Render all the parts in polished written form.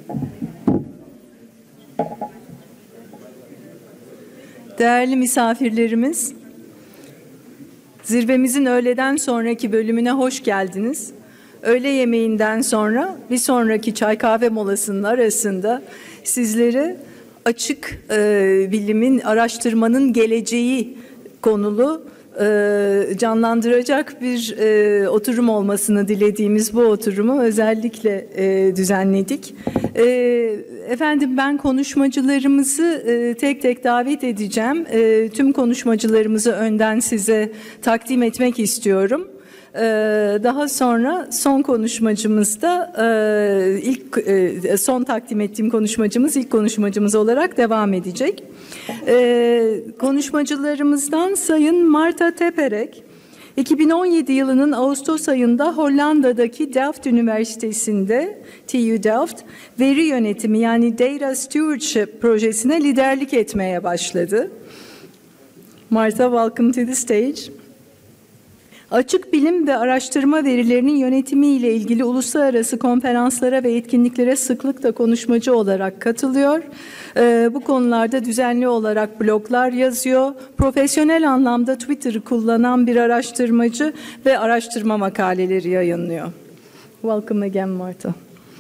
Değerli misafirlerimiz, zirvemizin öğleden sonraki bölümüne hoş geldiniz. Öğle yemeğinden sonra bir sonraki çay kahve molasının arasında sizleri açık bilimin, araştırmanın geleceği konulu canlandıracak bir oturum olmasını dilediğimiz bu oturumu özellikle düzenledik. Efendim, ben konuşmacılarımızı tek tek davet edeceğim. Tüm konuşmacılarımızı önden size takdim etmek istiyorum. Daha sonra son konuşmacımızda son takdim ettiğim konuşmacımız ilk konuşmacımız olarak devam edecek. Konuşmacılarımızdan Sayın Marta Teperek, 2017 yılının Ağustos ayında Hollanda'daki Delft Üniversitesi'nde TU Delft veri yönetimi yani Data Stewardship projesine liderlik etmeye başladı. Marta, welcome to the stage. Açık bilim ve araştırma verilerinin yönetimi ile ilgili uluslararası konferanslara ve etkinliklere sıklıkla konuşmacı olarak katılıyor. Bu konularda düzenli olarak bloglar yazıyor. Profesyonel anlamda Twitter'ı kullanan bir araştırmacı ve araştırma makaleleri yayınlıyor. Welcome again, Marta.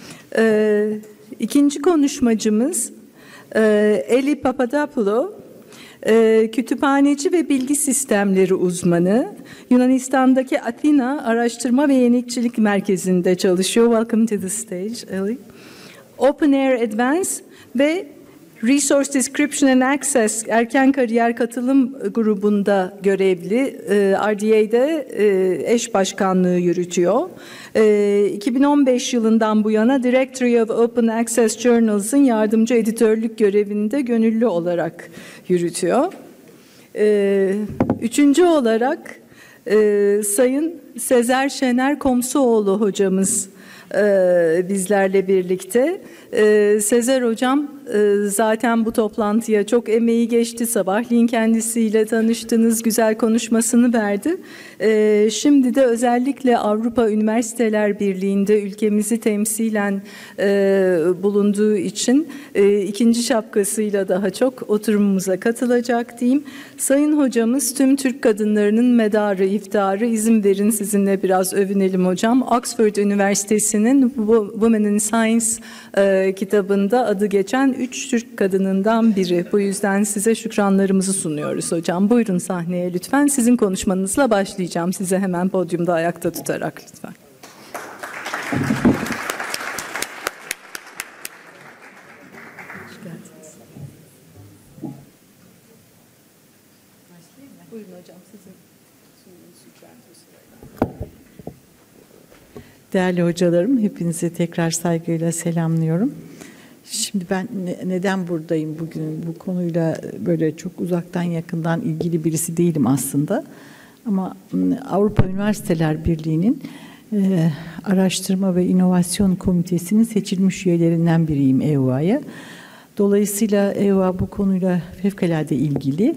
İkinci konuşmacımız Eli Papadopoulou. Kütüphaneci ve bilgi sistemleri uzmanı, Yunanistan'daki Athena Araştırma ve Yenilikçilik Merkezi'nde çalışıyor. Welcome to the stage, Ellie. Open Air Advance ve Resource Description and Access Erken Kariyer Katılım Grubu'nda görevli, RDA'de eş başkanlığı yürütüyor. 2015 yılından bu yana Directory of Open Access Journals'ın yardımcı editörlük görevinde gönüllü olarak yürütüyor. Üçüncü olarak Sayın Sezer Şener Komsuoğlu hocamız bizlerle birlikte. Sezer hocam zaten bu toplantıya çok emeği geçti. Sabahleyin kendisiyle tanıştınız, güzel konuşmasını verdi. Şimdi de özellikle Avrupa Üniversiteler Birliği'nde ülkemizi temsilen bulunduğu için ikinci şapkasıyla daha çok oturumumuza katılacak diyeyim. Sayın hocamız tüm Türk kadınlarının medarı, iftiharı, izin verin sizinle biraz övünelim hocam. Oxford Üniversitesi'nin Women in Science kitabında adı geçen 3 Türk kadınından biri. Bu yüzden size şükranlarımızı sunuyoruz hocam. Buyurun sahneye lütfen. Sizin konuşmanızla başlayacağım. Size hemen podyumda ayakta tutarak lütfen. Hoş geldiniz. Buyurun hocam, sizin Değerli hocalarım, hepinizi tekrar saygıyla selamlıyorum. Şimdi ben neden buradayım bugün? Bu konuyla böyle çok uzaktan yakından ilgili birisi değilim aslında. Ama Avrupa Üniversiteler Birliği'nin Araştırma ve İnovasyon Komitesi'nin seçilmiş üyelerinden biriyim EUA'ya. Dolayısıyla EUA bu konuyla fevkalade ilgili.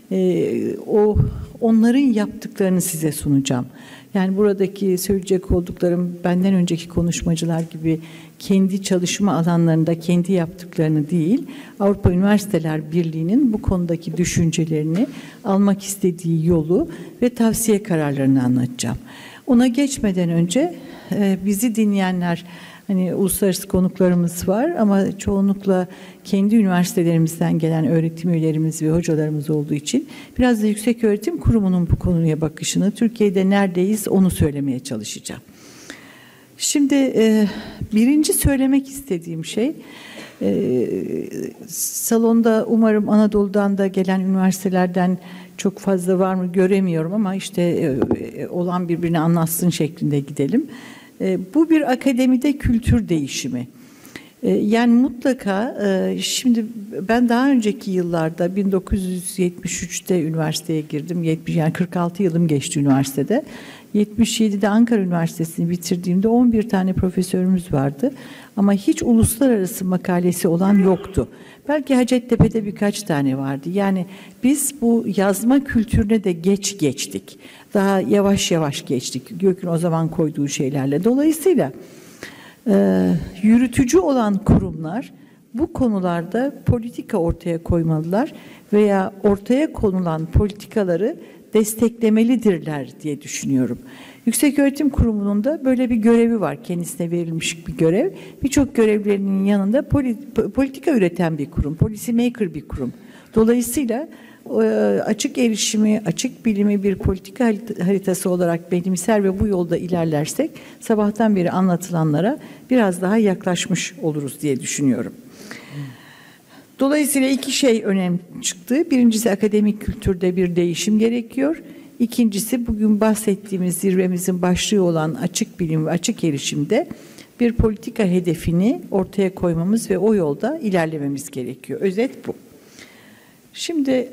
Onların yaptıklarını size sunacağım. Yani buradaki söyleyecek olduklarım benden önceki konuşmacılar gibi kendi çalışma alanlarında kendi yaptıklarını değil, Avrupa Üniversiteler Birliği'nin bu konudaki düşüncelerini, almak istediği yolu ve tavsiye kararlarını anlatacağım. Ona geçmeden önce bizi dinleyenler, hani uluslararası konuklarımız var ama çoğunlukla kendi üniversitelerimizden gelen öğretim üyelerimiz ve hocalarımız olduğu için biraz da Yükseköğretim Kurumu'nun bu konuya bakışını, Türkiye'de neredeyiz onu söylemeye çalışacağım. Şimdi birinci söylemek istediğim şey, salonda umarım Anadolu'dan da gelen üniversitelerden çok fazla var mı göremiyorum ama işte olan birbirini anlatsın şeklinde gidelim. Bu bir akademide kültür değişimi. Yani mutlaka şimdi ben daha önceki yıllarda 1973'te üniversiteye girdim. Yani 46 yılım geçti üniversitede. 77'de Ankara Üniversitesi'ni bitirdiğimde 11 tane profesörümüz vardı. Ama hiç uluslararası makalesi olan yoktu. Belki Hacettepe'de birkaç tane vardı. Yani biz bu yazma kültürüne de geç geçtik. Daha yavaş yavaş geçtik. Gök'ün o zaman koyduğu şeylerle. Dolayısıyla yürütücü olan kurumlar bu konularda politika ortaya koymalılar veya ortaya konulan politikaları desteklemelidirler diye düşünüyorum. Yükseköğretim Kurumu'nun da böyle bir görevi var, kendisine verilmiş bir görev. Birçok görevlerinin yanında politika üreten bir kurum, policy maker bir kurum. Dolayısıyla açık erişimi, açık bilimi bir politika haritası olarak benimser ve bu yolda ilerlersek sabahtan beri anlatılanlara biraz daha yaklaşmış oluruz diye düşünüyorum. Dolayısıyla iki şey önem çıktı. Birincisi akademik kültürde bir değişim gerekiyor. İkincisi bugün bahsettiğimiz zirvemizin başlığı olan açık bilim ve açık erişimde bir politika hedefini ortaya koymamız ve o yolda ilerlememiz gerekiyor. Özet bu. Şimdi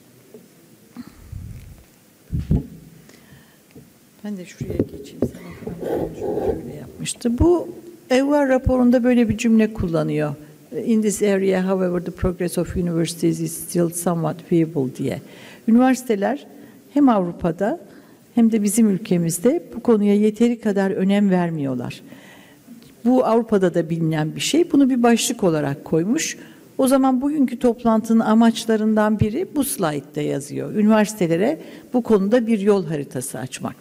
ben de şuraya geçeyim. Şöyle yapmıştı. Bu EUAR raporunda böyle bir cümle kullanıyor. In this area, however, the progress of universities is still somewhat feeble diye. Üniversiteler hem Avrupa'da hem de bizim ülkemizde bu konuya yeteri kadar önem vermiyorlar. Bu Avrupa'da da bilinen bir şey. Bunu bir başlık olarak koymuş. O zaman bugünkü toplantının amaçlarından biri bu slaytta yazıyor. Üniversitelere bu konuda bir yol haritası açmak.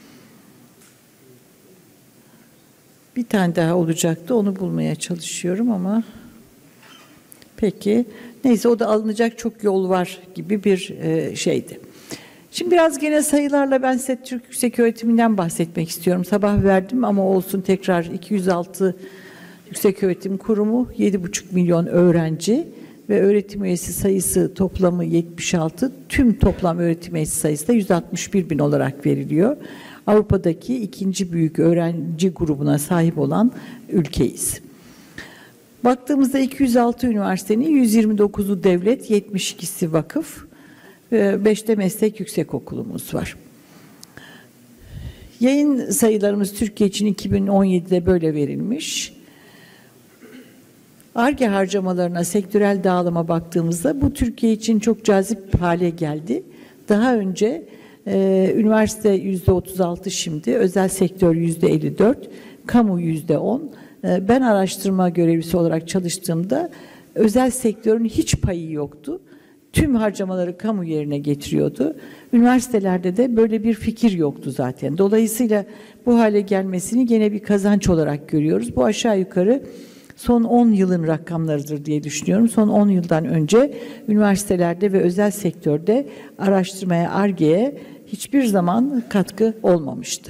Bir tane daha olacaktı. Onu bulmaya çalışıyorum ama peki. Neyse o da alınacak çok yol var gibi bir şeydi. Şimdi biraz gene sayılarla ben size Türk Yükseköğretiminden bahsetmek istiyorum. Sabah verdim ama olsun tekrar 206 Yükseköğretim Kurumu, 7,5 milyon öğrenci ve öğretim üyesi sayısı toplamı 76. Tüm toplam öğretim üyesi sayısı da 161 bin olarak veriliyor. Avrupa'daki ikinci büyük öğrenci grubuna sahip olan ülkeyiz. Baktığımızda 206 üniversitenin 129'u devlet, 72'si vakıf, 5'te meslek yüksekokulumuz var. Yayın sayılarımız Türkiye için 2017'de böyle verilmiş. Ar-Ge harcamalarına, sektörel dağılıma baktığımızda bu Türkiye için çok cazip hale geldi. Daha önce üniversite %36 şimdi, özel sektör %54, kamu %10. Ben araştırma görevlisi olarak çalıştığımda özel sektörün hiç payı yoktu. Tüm harcamaları kamu yerine getiriyordu. Üniversitelerde de böyle bir fikir yoktu zaten. Dolayısıyla bu hale gelmesini gene bir kazanç olarak görüyoruz. Bu aşağı yukarı son 10 yılın rakamlarıdır diye düşünüyorum. Son 10 yıldan önce üniversitelerde ve özel sektörde araştırmaya, Ar-Ge'ye hiçbir zaman katkı olmamıştı.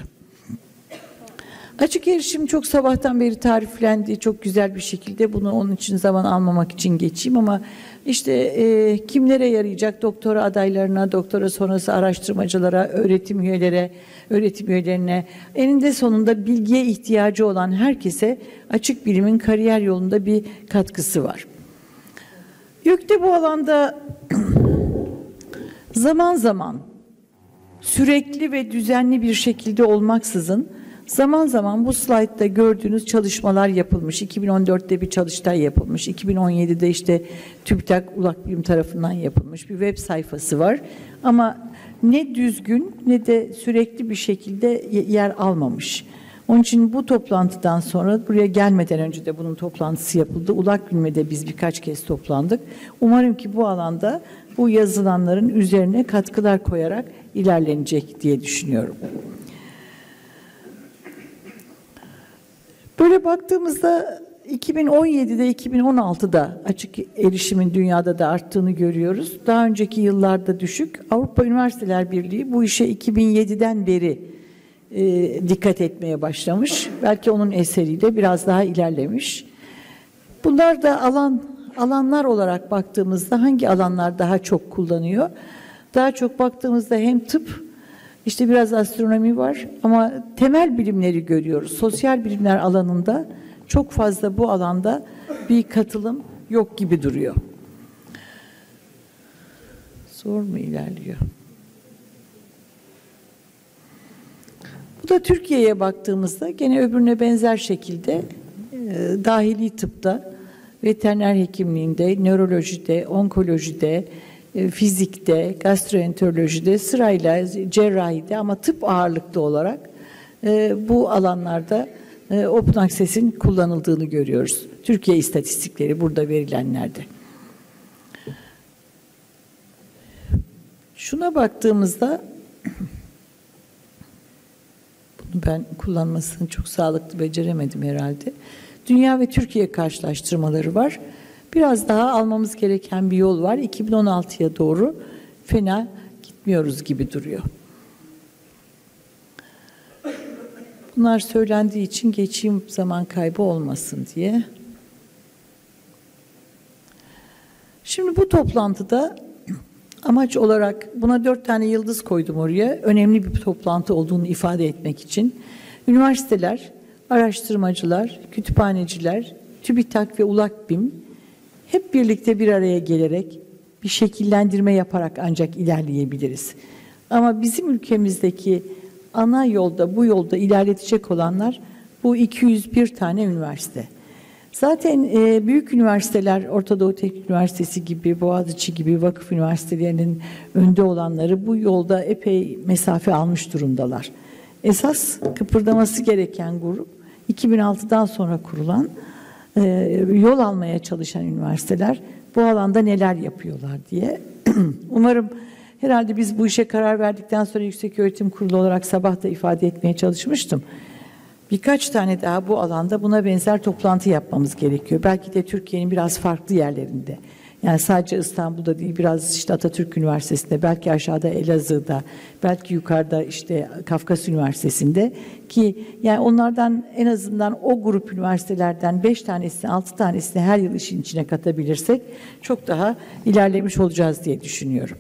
Açık erişim çok sabahtan beri tariflendi çok güzel bir şekilde. Bunu onun için zaman almamak için geçeyim ama işte kimlere yarayacak? Doktora adaylarına, doktora sonrası araştırmacılara, öğretim üyelerine, eninde sonunda bilgiye ihtiyacı olan herkese açık bilimin kariyer yolunda bir katkısı var. YÖK'te bu alanda zaman zaman sürekli ve düzenli bir şekilde olmaksızın zaman zaman bu slaytta gördüğünüz çalışmalar yapılmış. 2014'te bir çalıştay yapılmış. 2017'de işte TÜBİTAK Ulak Bilim tarafından yapılmış bir web sayfası var. Ama ne düzgün ne de sürekli bir şekilde yer almamış. Onun için bu toplantıdan sonra buraya gelmeden önce de bunun toplantısı yapıldı. Ulak Bilim'de biz birkaç kez toplandık. Umarım ki bu alanda bu yazılanların üzerine katkılar koyarak ilerlenecek diye düşünüyorum. Böyle baktığımızda 2017'de, 2016'da açık erişimin dünyada da arttığını görüyoruz. Daha önceki yıllarda düşük. Avrupa Üniversiteler Birliği bu işe 2007'den beri dikkat etmeye başlamış. Belki onun eseriyle biraz daha ilerlemiş. Bunlar da alanlar olarak baktığımızda hangi alanlar daha çok kullanıyor? Daha çok baktığımızda hem tıp, İşte biraz astronomi var ama temel bilimleri görüyoruz. Sosyal bilimler alanında çok fazla bu alanda bir katılım yok gibi duruyor. Zor mu ilerliyor? Bu da Türkiye'ye baktığımızda gene öbürüne benzer şekilde dahili tıpta, veteriner hekimliğinde, nörolojide, onkolojide, fizikte, gastroenterolojide, sırayla cerrahide ama tıp ağırlıklı olarak bu alanlarda Open Access'in kullanıldığını görüyoruz. Türkiye istatistikleri burada verilenlerde. Şuna baktığımızda, bunu ben kullanmasını çok sağlıklı beceremedim herhalde. Dünya ve Türkiye karşılaştırmaları var. Biraz daha almamız gereken bir yol var. 2016'ya doğru fena gitmiyoruz gibi duruyor. Bunlar söylendiği için geçeyim, zaman kaybı olmasın diye. Şimdi bu toplantıda amaç olarak buna 4 tane yıldız koydum oraya. Önemli bir toplantı olduğunu ifade etmek için. Üniversiteler, araştırmacılar, kütüphaneciler, TÜBİTAK ve ULAKBİM hep birlikte bir araya gelerek bir şekillendirme yaparak ancak ilerleyebiliriz. Ama bizim ülkemizdeki ana yolda, bu yolda ilerletecek olanlar bu 201 tane üniversite. Zaten büyük üniversiteler, Orta Doğu Teknik Üniversitesi gibi, Boğaziçi gibi vakıf üniversitelerinin önde olanları bu yolda epey mesafe almış durumdalar. Esas kıpırdaması gereken grup 2006'dan sonra kurulan, yol almaya çalışan üniversiteler bu alanda neler yapıyorlar diye. Umarım herhalde biz bu işe karar verdikten sonra Yükseköğretim Kurulu olarak sabah da ifade etmeye çalışmıştım. Birkaç tane daha bu alanda buna benzer toplantı yapmamız gerekiyor. Belki de Türkiye'nin biraz farklı yerlerinde. Yani sadece İstanbul'da değil, biraz işte Atatürk Üniversitesi'nde, belki aşağıda Elazığ'da, belki yukarıda işte Kafkas Üniversitesi'nde, ki yani onlardan en azından o grup üniversitelerden 5 tanesini, 6 tanesini her yıl işin içine katabilirsek çok daha ilerlemiş olacağız diye düşünüyorum.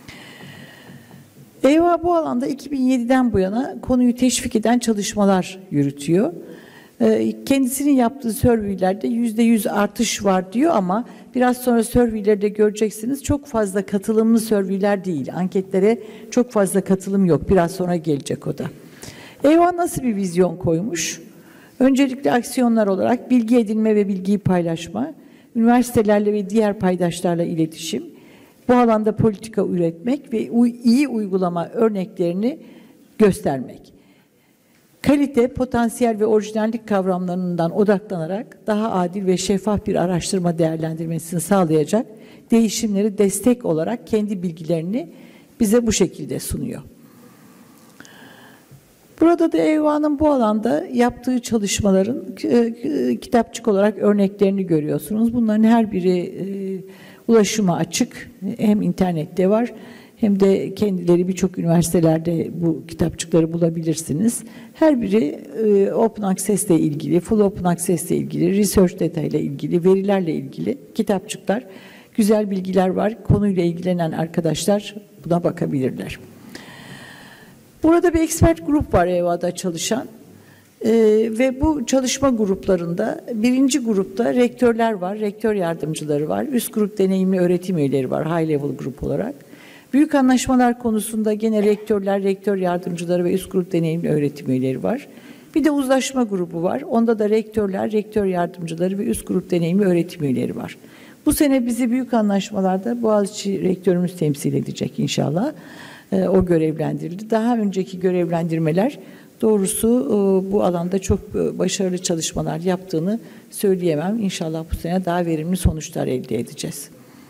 EYVA bu alanda 2007'den bu yana konuyu teşvik eden çalışmalar yürütüyor. Kendisinin yaptığı surveylerde %100 artış var diyor ama biraz sonra surveylerde göreceksiniz çok fazla katılımlı surveyler değil. Anketlere çok fazla katılım yok. Biraz sonra gelecek o da. EYVA nasıl bir vizyon koymuş? Öncelikle aksiyonlar olarak bilgi edinme ve bilgiyi paylaşma, üniversitelerle ve diğer paydaşlarla iletişim, bu alanda politika üretmek ve iyi uygulama örneklerini göstermek. Kalite, potansiyel ve orijinallik kavramlarından odaklanarak daha adil ve şeffaf bir araştırma değerlendirmesini sağlayacak değişimleri destek olarak kendi bilgilerini bize bu şekilde sunuyor. Burada da EYVA'nın bu alanda yaptığı çalışmaların kitapçık olarak örneklerini görüyorsunuz. Bunların her biri ulaşıma açık, hem internette var hem de kendileri birçok üniversitelerde bu kitapçıkları bulabilirsiniz. Her biri Open Access ile ilgili, Full Open Access ile ilgili, Research Data ile ilgili, verilerle ilgili kitapçıklar, güzel bilgiler var. Konuyla ilgilenen arkadaşlar buna bakabilirler. Burada bir expert grup var EYVA'da çalışan. Ve bu çalışma gruplarında birinci grupta rektörler var, rektör yardımcıları var, üst grup deneyimli öğretim üyeleri var, high level grup olarak. Büyük anlaşmalar konusunda gene rektörler, rektör yardımcıları ve üst grup deneyimli öğretim üyeleri var. Bir de uzlaşma grubu var, onda da rektörler, rektör yardımcıları ve üst grup deneyimli öğretim üyeleri var. Bu sene bizi büyük anlaşmalarda Boğaziçi rektörümüz temsil edecek inşallah. O görevlendirildi. Daha önceki görevlendirmeler doğrusu bu alanda çok başarılı çalışmalar yaptığını söyleyemem. İnşallah bu sene daha verimli sonuçlar elde edeceğiz.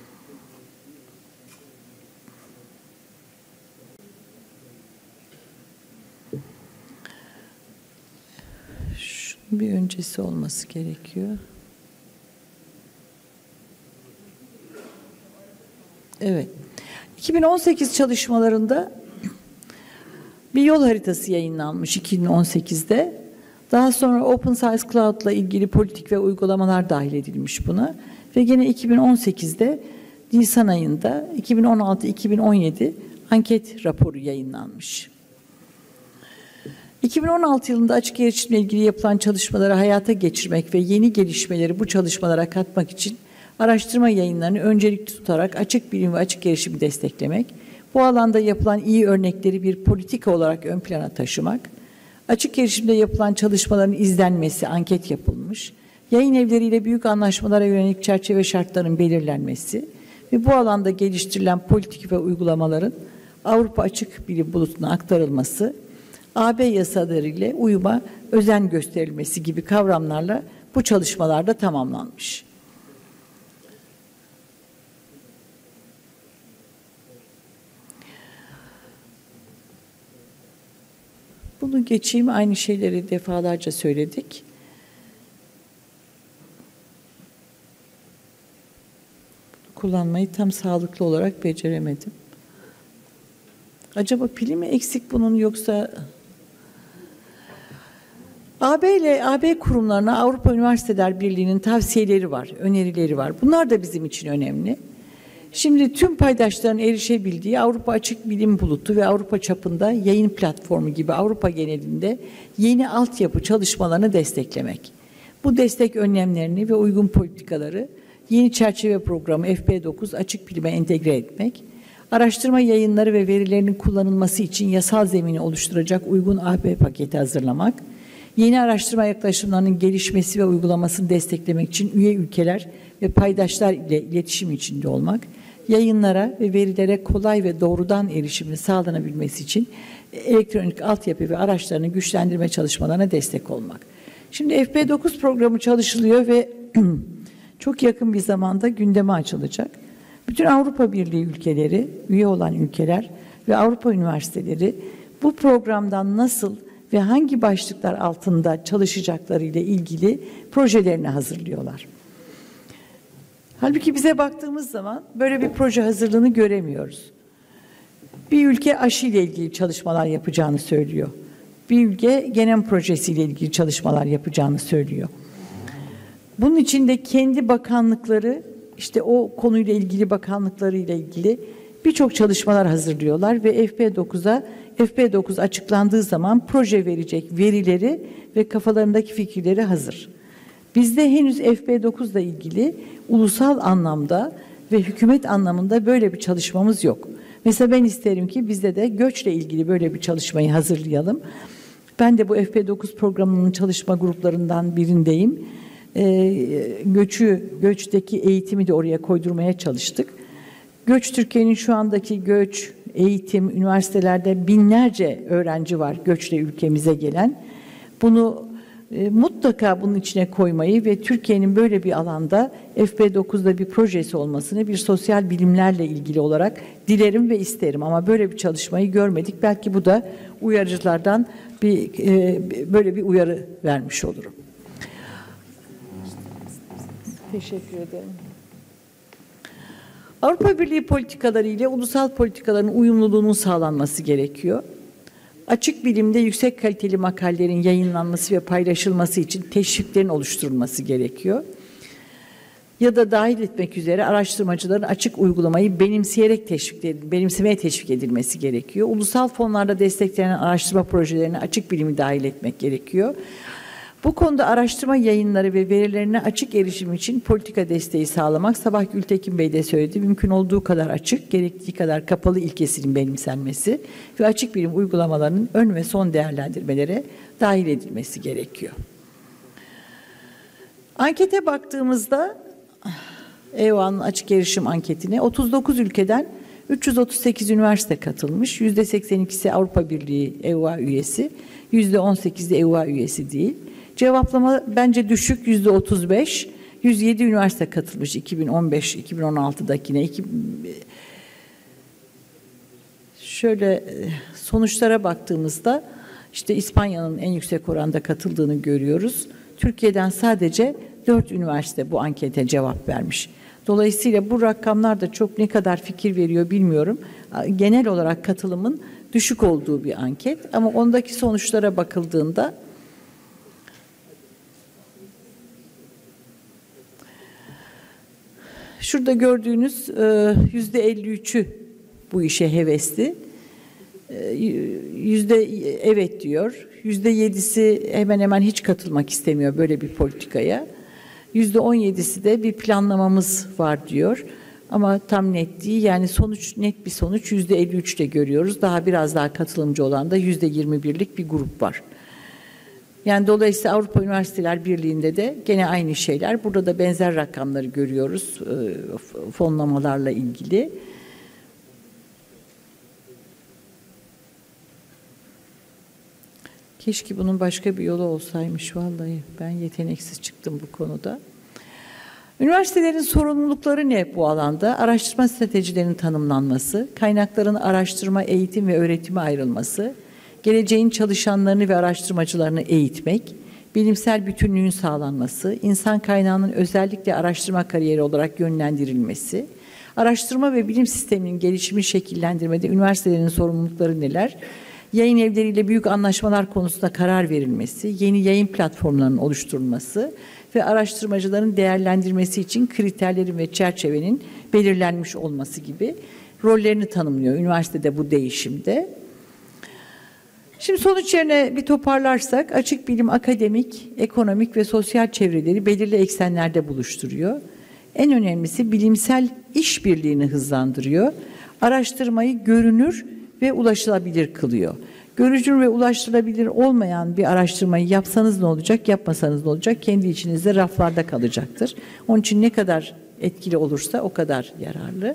Şunun bir öncesi olması gerekiyor. Evet. 2018 çalışmalarında bir yol haritası yayınlanmış 2018'de. Daha sonra Open Science Cloud'la ilgili politik ve uygulamalar dahil edilmiş buna. Ve gene 2018'de Nisan ayında 2016-2017 anket raporu yayınlanmış. 2016 yılında açık erişimle ilgili yapılan çalışmaları hayata geçirmek ve yeni gelişmeleri bu çalışmalara katmak için araştırma yayınlarını öncelikli tutarak açık bilim ve açık erişimi desteklemek, bu alanda yapılan iyi örnekleri bir politika olarak ön plana taşımak, açık erişimde yapılan çalışmaların izlenmesi, anket yapılmış, yayın evleriyle büyük anlaşmalara yönelik çerçeve şartların belirlenmesi ve bu alanda geliştirilen politik ve uygulamaların Avrupa Açık Bilim Bulutu'na aktarılması, AB yasaları ile uyuma özen gösterilmesi gibi kavramlarla bu çalışmalarda tamamlanmış. Bunu geçeyim, aynı şeyleri defalarca söyledik. Kullanmayı tam sağlıklı olarak beceremedim. Acaba pili mi eksik bunun, yoksa AB kurumlarına Avrupa Üniversiteler Birliği'nin tavsiyeleri var, önerileri var. Bunlar da bizim için önemli. Şimdi tüm paydaşların erişebildiği Avrupa Açık Bilim Bulutu ve Avrupa çapında yayın platformu gibi Avrupa genelinde yeni altyapı çalışmalarını desteklemek. Bu destek önlemlerini ve uygun politikaları yeni çerçeve programı FP9 Açık Bilime entegre etmek, araştırma yayınları ve verilerinin kullanılması için yasal zemini oluşturacak uygun AB paketi hazırlamak, yeni araştırma yaklaşımlarının gelişmesi ve uygulamasını desteklemek için üye ülkeler ve paydaşlar ile iletişim içinde olmak, yayınlara ve verilere kolay ve doğrudan erişimin sağlanabilmesi için elektronik altyapı ve araçlarını güçlendirme çalışmalarına destek olmak. Şimdi FP9 programı çalışılıyor ve çok yakın bir zamanda gündeme açılacak. Bütün Avrupa Birliği ülkeleri, üye olan ülkeler ve Avrupa üniversiteleri bu programdan nasıl ve hangi başlıklar altında çalışacakları ile ilgili projelerini hazırlıyorlar. Halbuki bize baktığımız zaman böyle bir proje hazırlığını göremiyoruz. Bir ülke aşı ile ilgili çalışmalar yapacağını söylüyor. Bir ülke genom projesi ile ilgili çalışmalar yapacağını söylüyor. Bunun için de kendi bakanlıkları, işte o konuyla ilgili bakanlıkları ile ilgili birçok çalışmalar hazırlıyorlar ve FP9 açıklandığı zaman proje verecek verileri ve kafalarındaki fikirleri hazır. Bizde henüz FP9 ile ilgili ulusal anlamda ve hükümet anlamında böyle bir çalışmamız yok. Mesela ben isterim ki bizde de göçle ilgili böyle bir çalışmayı hazırlayalım. Ben de bu FP9 programının çalışma gruplarından birindeyim. Göçteki eğitimi de oraya koydurmaya çalıştık. Türkiye'nin şu andaki eğitim, üniversitelerde binlerce öğrenci var göçle ülkemize gelen. Bunu mutlaka bunun içine koymayı ve Türkiye'nin böyle bir alanda FP9'da bir projesi olmasını bir sosyal bilimlerle ilgili olarak dilerim ve isterim. Ama böyle bir çalışmayı görmedik. Belki bu da uyarıcılardan böyle bir uyarı vermiş olurum. Teşekkür ederim. Avrupa Birliği politikaları ile ulusal politikaların uyumluluğunun sağlanması gerekiyor. Açık bilimde yüksek kaliteli makalelerin yayınlanması ve paylaşılması için teşviklerin oluşturulması gerekiyor. Ya da dahil etmek üzere araştırmacıların açık uygulamayı benimsemeye teşvik edilmesi gerekiyor. Ulusal fonlarda desteklenen araştırma projelerine açık bilimi dahil etmek gerekiyor. Bu konuda araştırma yayınları ve verilerine açık erişim için politika desteği sağlamak, sabah Gültekin Bey de söyledi, mümkün olduğu kadar açık, gerektiği kadar kapalı ilkesinin benimsenmesi ve açık bilim uygulamalarının ön ve son değerlendirmelere dahil edilmesi gerekiyor. Ankete baktığımızda, EOA'nın açık erişim anketine 39 ülkeden 338 üniversite katılmış, %82'si Avrupa Birliği EOA üyesi, %18'i EOA üyesi değil. Cevaplama bence düşük, %35. 107 üniversite katılmış 2015-2016'dakine. Şöyle sonuçlara baktığımızda işte İspanya'nın en yüksek oranda katıldığını görüyoruz. Türkiye'den sadece 4 üniversite bu ankete cevap vermiş. Dolayısıyla bu rakamlar da çok ne kadar fikir veriyor bilmiyorum. Genel olarak katılımın düşük olduğu bir anket ama ondaki sonuçlara bakıldığında şurada gördüğünüz %53'ü bu işe hevesli. Evet diyor. %7'si hemen hemen hiç katılmak istemiyor böyle bir politikaya. %17'si de bir planlamamız var diyor. Ama tam net değil. Yani net bir sonuç %53'te görüyoruz. Biraz daha katılımcı olan da %21'lik bir grup var. Yani dolayısıyla Avrupa Üniversiteler Birliği'nde de gene aynı şeyler. Burada da benzer rakamları görüyoruz fonlamalarla ilgili. Keşke bunun başka bir yolu olsaymış vallahi. Ben yeteneksiz çıktım bu konuda. Üniversitelerin sorumlulukları ne bu alanda? Araştırma stratejilerinin tanımlanması, kaynakların araştırma, eğitim ve öğretime ayrılması, geleceğin çalışanlarını ve araştırmacılarını eğitmek, bilimsel bütünlüğün sağlanması, insan kaynağının özellikle araştırma kariyeri olarak yönlendirilmesi, araştırma ve bilim sisteminin gelişimi şekillendirmede üniversitelerin sorumlulukları neler? Yayın evleriyle büyük anlaşmalar konusunda karar verilmesi, yeni yayın platformlarının oluşturulması ve araştırmacıların değerlendirmesi için kriterlerin ve çerçevenin belirlenmiş olması gibi rollerini tanımlıyor üniversitede bu değişimde. Şimdi sonuç yerine bir toparlarsak, açık bilim akademik, ekonomik ve sosyal çevreleri belirli eksenlerde buluşturuyor. En önemlisi bilimsel işbirliğini hızlandırıyor. Araştırmayı görünür ve ulaşılabilir kılıyor. Görünür ve ulaştırılabilir olmayan bir araştırmayı yapsanız ne olacak, yapmasanız ne olacak? Kendi içinizde raflarda kalacaktır. Onun için ne kadar etkili olursa o kadar yararlı.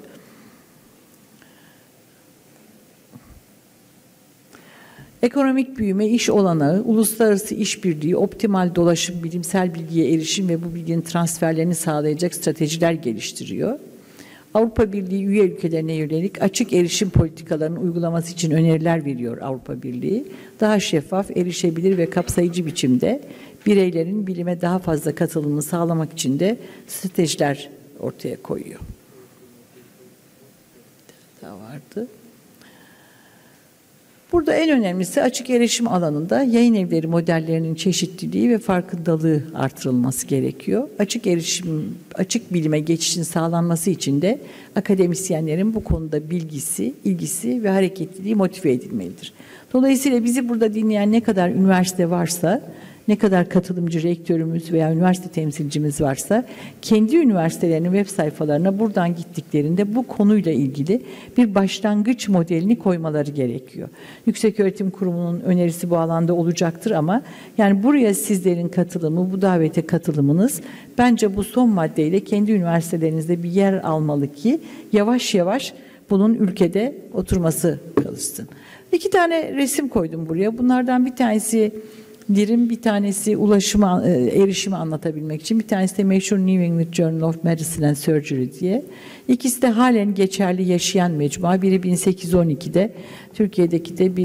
Ekonomik büyüme, iş olanağı, uluslararası işbirliği, optimal dolaşım, bilimsel bilgiye erişim ve bu bilginin transferlerini sağlayacak stratejiler geliştiriyor. Avrupa Birliği üye ülkelerine yönelik açık erişim politikalarının uygulaması için öneriler veriyor Avrupa Birliği. Daha şeffaf, erişebilir ve kapsayıcı biçimde bireylerin bilime daha fazla katılımını sağlamak için de stratejiler ortaya koyuyor. Daha vardı. Burada en önemlisi açık erişim alanında yayın evleri modellerinin çeşitliliği ve farkındalığı artırılması gerekiyor. Açık bilime geçişin sağlanması için de akademisyenlerin bu konuda bilgisi, ilgisi ve hareketliliği motive edilmelidir. Dolayısıyla bizi burada dinleyen ne kadar üniversite varsa, ne kadar katılımcı rektörümüz veya üniversite temsilcimiz varsa kendi üniversitelerinin web sayfalarına buradan gittiklerinde bu konuyla ilgili bir başlangıç modelini koymaları gerekiyor. Yükseköğretim Kurumu'nun önerisi bu alanda olacaktır ama yani buraya sizlerin katılımı, bu davete katılımınız bence bu son maddeyle kendi üniversitelerinizde bir yer almalı ki yavaş yavaş bunun ülkede oturması çalışsın. 2 tane resim koydum buraya. Bunlardan bir tanesi dirim, bir tanesi erişimi anlatabilmek için, bir tanesi de meşhur New England Journal of Medicine and Surgery diye. İkisi de halen geçerli yaşayan mecmua. Biri 1812'de, Türkiye'deki de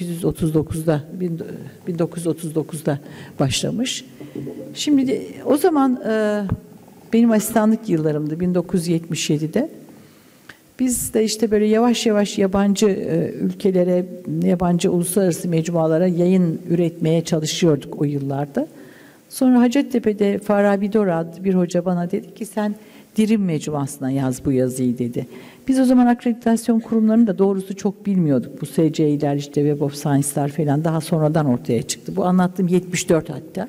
1939'da başlamış. Şimdi o zaman benim asistanlık yıllarımdı 1977'de. Biz de işte böyle yavaş yavaş yabancı ülkelere, yabancı uluslararası mecmualara yayın üretmeye çalışıyorduk o yıllarda. Sonra Hacettepe'de Farabi Dora adlı bir hoca bana dedi ki sen Dirim Mecmuası'na yaz bu yazıyı dedi. Biz o zaman akreditasyon kurumlarını da doğrusu çok bilmiyorduk. Bu SCI'ler işte Web of Science'lar falan daha sonradan ortaya çıktı. Bu anlattığım 74 hatta.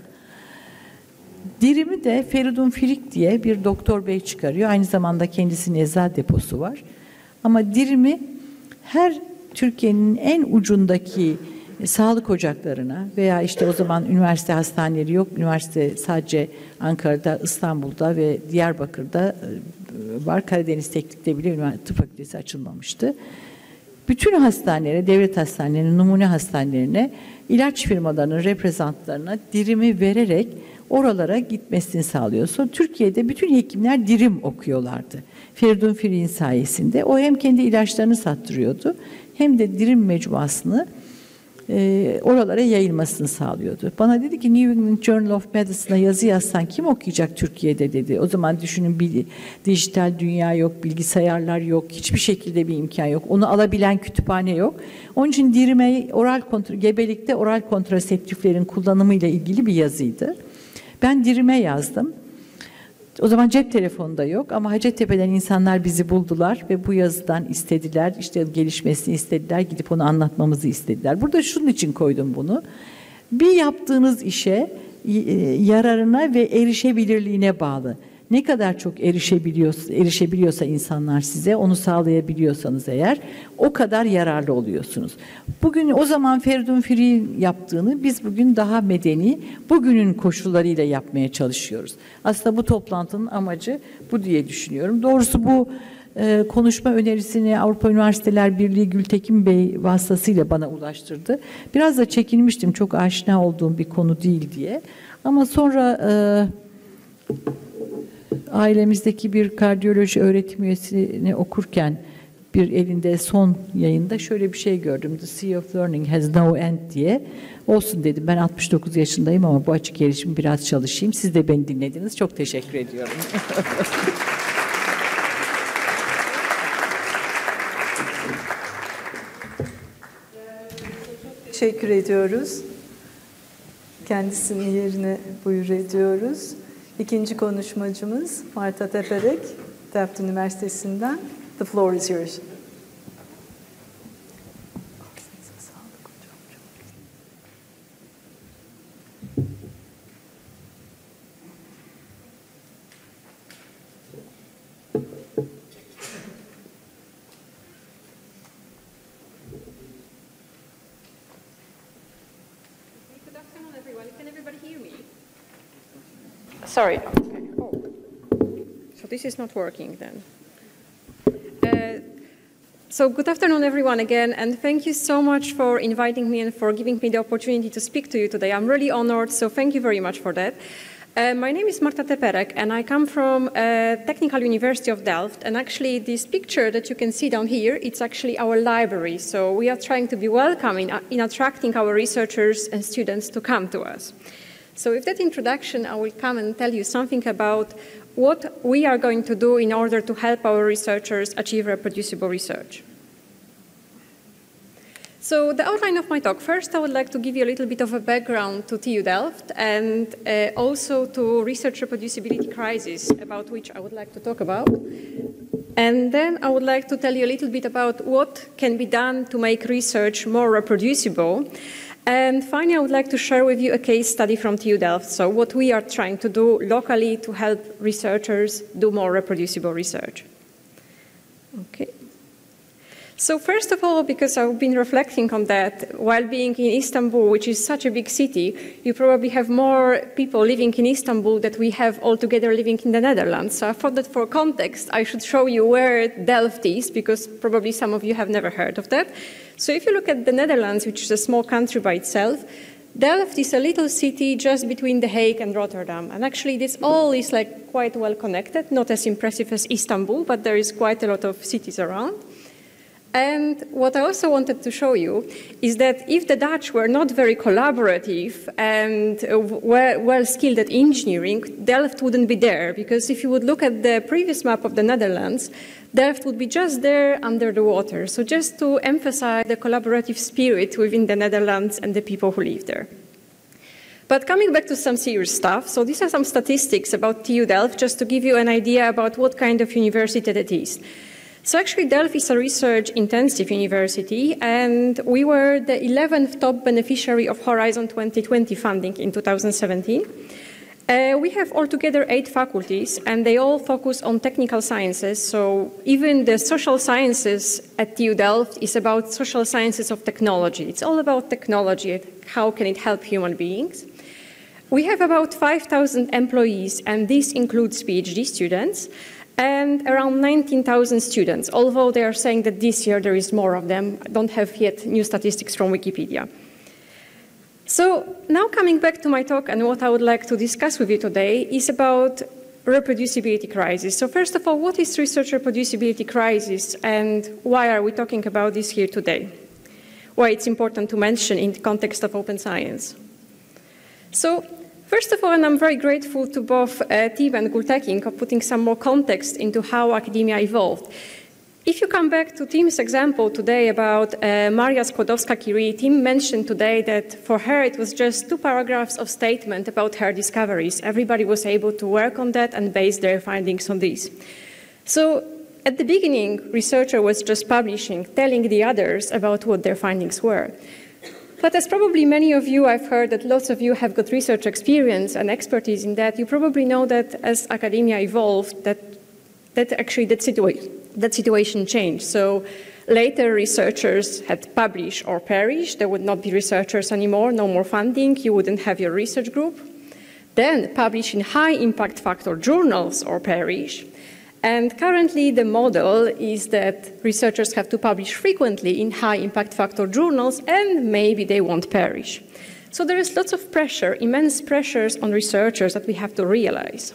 Dirim'i de Feridun Firik diye bir doktor bey çıkarıyor. Aynı zamanda kendisinin eczacı deposu var. Ama Dirim'i her Türkiye'nin en ucundaki sağlık ocaklarına veya işte o zaman üniversite hastaneleri yok. Üniversite sadece Ankara'da, İstanbul'da ve Diyarbakır'da var. Karadeniz Teknik'te bile tıp fakültesi açılmamıştı. Bütün hastanelere, devlet hastanelerine, numune hastanelerine, ilaç firmalarının reprezentantlarına Dirim'i vererek oralara gitmesini sağlıyor. Sonra Türkiye'de bütün hekimler Dirim okuyorlardı. Feridun Firik'in sayesinde. O hem kendi ilaçlarını sattırıyordu hem de Dirim mecmuasını oralara yayılmasını sağlıyordu. Bana dedi ki New England Journal of Medicine'a yazı yazsan kim okuyacak Türkiye'de dedi. O zaman düşünün dijital dünya yok, bilgisayarlar yok, hiçbir şekilde bir imkan yok. Onu alabilen kütüphane yok. Onun için Dirim'e gebelikte oral kontraseptiflerin kullanımıyla ilgili bir yazıydı. Ben Dirim'e yazdım. O zaman cep telefonu da yok ama Hacettepe'den insanlar bizi buldular ve bu yazıdan istediler, işte gelişmesini istediler, gidip onu anlatmamızı istediler. Burada şunun için koydum bunu. Bir yaptığınız işe yararına ve erişebilirliğine bağlı. Ne kadar çok erişebiliyorsa insanlar size, onu sağlayabiliyorsanız eğer o kadar yararlı oluyorsunuz. Bugün o zaman Feridun Firik'in yaptığını biz bugün daha medeni, bugünün koşullarıyla yapmaya çalışıyoruz. Aslında bu toplantının amacı bu diye düşünüyorum. Doğrusu bu konuşma önerisini Avrupa Üniversiteler Birliği Gültekin Bey vasıtasıyla bana ulaştırdı. Biraz da çekinmiştim, çok aşina olduğum bir konu değil diye. Ama sonra ailemizdeki bir kardiyoloji öğretim üyesini okurken bir elinde son yayında şöyle bir şey gördüm. The Sea of Learning has no end diye. Olsun dedim. Ben 69 yaşındayım ama bu açık erişim biraz çalışayım. Siz de beni dinlediniz. Çok teşekkür ediyorum. Teşekkür ediyoruz. Kendisinin yerine buyur ediyoruz. İkinci konuşmacımız Marta Teperek, Delft Üniversitesi'nden. The floor is yours. Sorry. Okay. Oh. So this is not working then. So good afternoon, everyone, again, and thank you so much for inviting me and for giving me the opportunity to speak to you today. I'm really honored, so thank you very much for that. My name is Marta Teperek, and I come from Technical University of Delft. And actually, this picture that you can see down here, it's actually our library. So we are trying to be welcoming in attracting our researchers and students to come to us. So with that introduction, I will come and tell you something about what we are going to do in order to help our researchers achieve reproducible research. So the outline of my talk, first I would like to give you a little bit of a background to TU Delft and also to research reproducibility crisis, about which I would like to talk about. And then I would like to tell you a little bit about what can be done to make research more reproducible. And finally, I would like to share with you a case study from TU Delft, so what we are trying to do locally to help researchers do more reproducible research. Okay. So first of all, because I've been reflecting on that, while being in Istanbul, which is such a big city, you probably have more people living in Istanbul than we have altogether living in the Netherlands. So I thought that for context, I should show you where Delft is, because probably some of you have never heard of that. So if you look at the Netherlands, which is a small country by itself, Delft is a little city just between The Hague and Rotterdam. And actually this all is like quite well connected, not as impressive as Istanbul, but there is quite a lot of cities around. And what I also wanted to show you is that if the Dutch were not very collaborative and well skilled at engineering, Delft wouldn't be there. Because if you would look at the previous map of the Netherlands, Delft would be just there under the water. So just to emphasize the collaborative spirit within the Netherlands and the people who live there. But coming back to some serious stuff, so these are some statistics about TU Delft, just to give you an idea about what kind of university that is. So actually Delft is a research-intensive university, and we were the 11th top beneficiary of Horizon 2020 funding in 2017. We have altogether 8 faculties, and they all focus on technical sciences. So even the social sciences at TU Delft is about social sciences of technology. It's all about technology, how can it help human beings. We have about 5,000 employees, and this includes PhD students, and around 19,000 students, although they are saying that this year there is more of them. I don't have yet new statistics from Wikipedia. So now coming back to my talk, and what I would like to discuss with you today is about reproducibility crisis. So first of all, what is research reproducibility crisis, and why are we talking about this here today? Why it's important to mention in the context of open science. So first of all, and I'm very grateful to both Tim and Gültekin for putting some more context into how academia evolved. If you come back to Tim's example today about Maria Skłodowska-Curie, Tim mentioned today that for her it was just 2 paragraphs of statement about her discoveries. Everybody was able to work on that and base their findings on this. So at the beginning, researcher was just publishing, telling the others about what their findings were. But as probably many of you, I've heard that lots of you have got research experience and expertise in that, you probably know that as academia evolved, that situation changed. So later researchers had published or perished. There would not be researchers anymore, no more funding, you wouldn't have your research group. Then publish in high impact factor journals or perish. And currently, the model is that researchers have to publish frequently in high impact factor journals, and maybe they won't perish. So there is lots of pressure, immense pressures on researchers that we have to realize.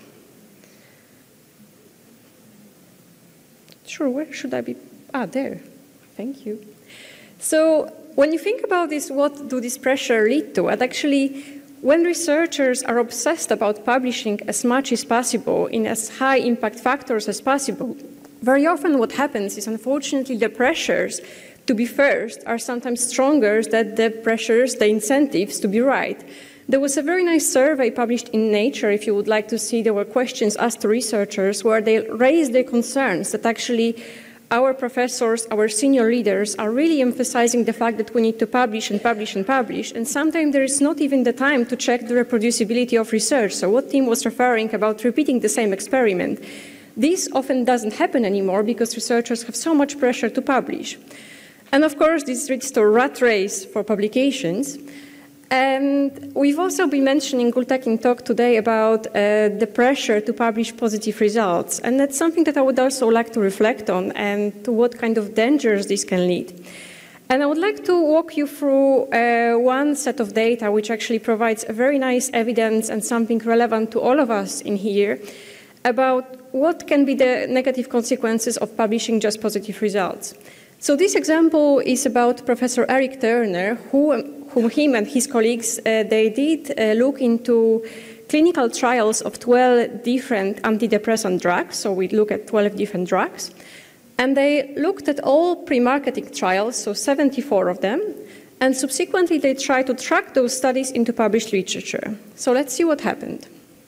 Sure, where should I be? Ah, there. Thank you. So when you think about this, what do this pressure lead to? And actually, when researchers are obsessed about publishing as much as possible in as high impact factors as possible, very often what happens is, unfortunately, the pressures to be first are sometimes stronger than the pressures, the incentives to be right. There was a very nice survey published in Nature, if you would like to see. There were questions asked to researchers where they raised their concerns that actually our professors, our senior leaders are really emphasizing the fact that we need to publish and publish and publish, and sometimes there is not even the time to check the reproducibility of research. So what Tim was referring about repeating the same experiment, this often doesn't happen anymore because researchers have so much pressure to publish. And of course, this leads to a rat race for publications. And we've also been mentioning, Gültekin in talk today about the pressure to publish positive results. And that's something that I would also like to reflect on and to what kind of dangers this can lead. And I would like to walk you through one set of data which actually provides a very nice evidence and something relevant to all of us in here about what can be the negative consequences of publishing just positive results. So this example is about Professor Eric Turner, whom him and his colleagues, they did look into clinical trials of 12 different antidepressant drugs. So we look at 12 different drugs. And they looked at all pre-marketing trials, so 74 of them. And subsequently, they tried to track those studies into published literature. So let's see what happened.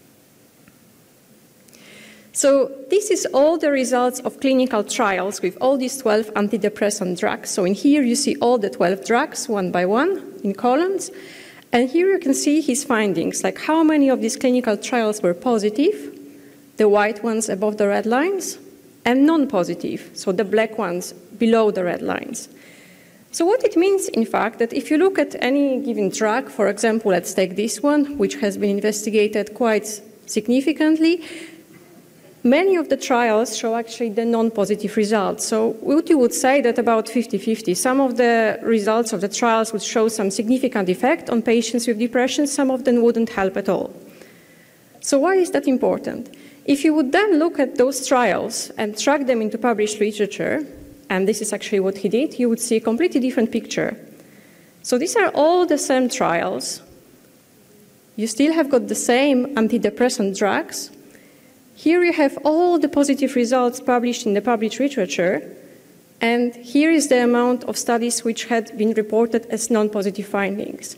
So this is all the results of clinical trials with all these 12 antidepressant drugs. So in here you see all the 12 drugs one by one in columns. And here you can see his findings, like how many of these clinical trials were positive, the white ones above the red lines, and non-positive, so the black ones below the red lines. So what it means, in fact, that if you look at any given drug, for example, let's take this one, which has been investigated quite significantly, many of the trials show actually the non-positive results. So what you would say that about 50-50. Some of the results of the trials would show some significant effect on patients with depression. Some of them wouldn't help at all. So why is that important? If you would then look at those trials and track them into published literature, and this is actually what he did, you would see a completely different picture. So these are all the same trials. You still have got the same antidepressant drugs. Here you have all the positive results published in the published literature, and here is the amount of studies which had been reported as non-positive findings.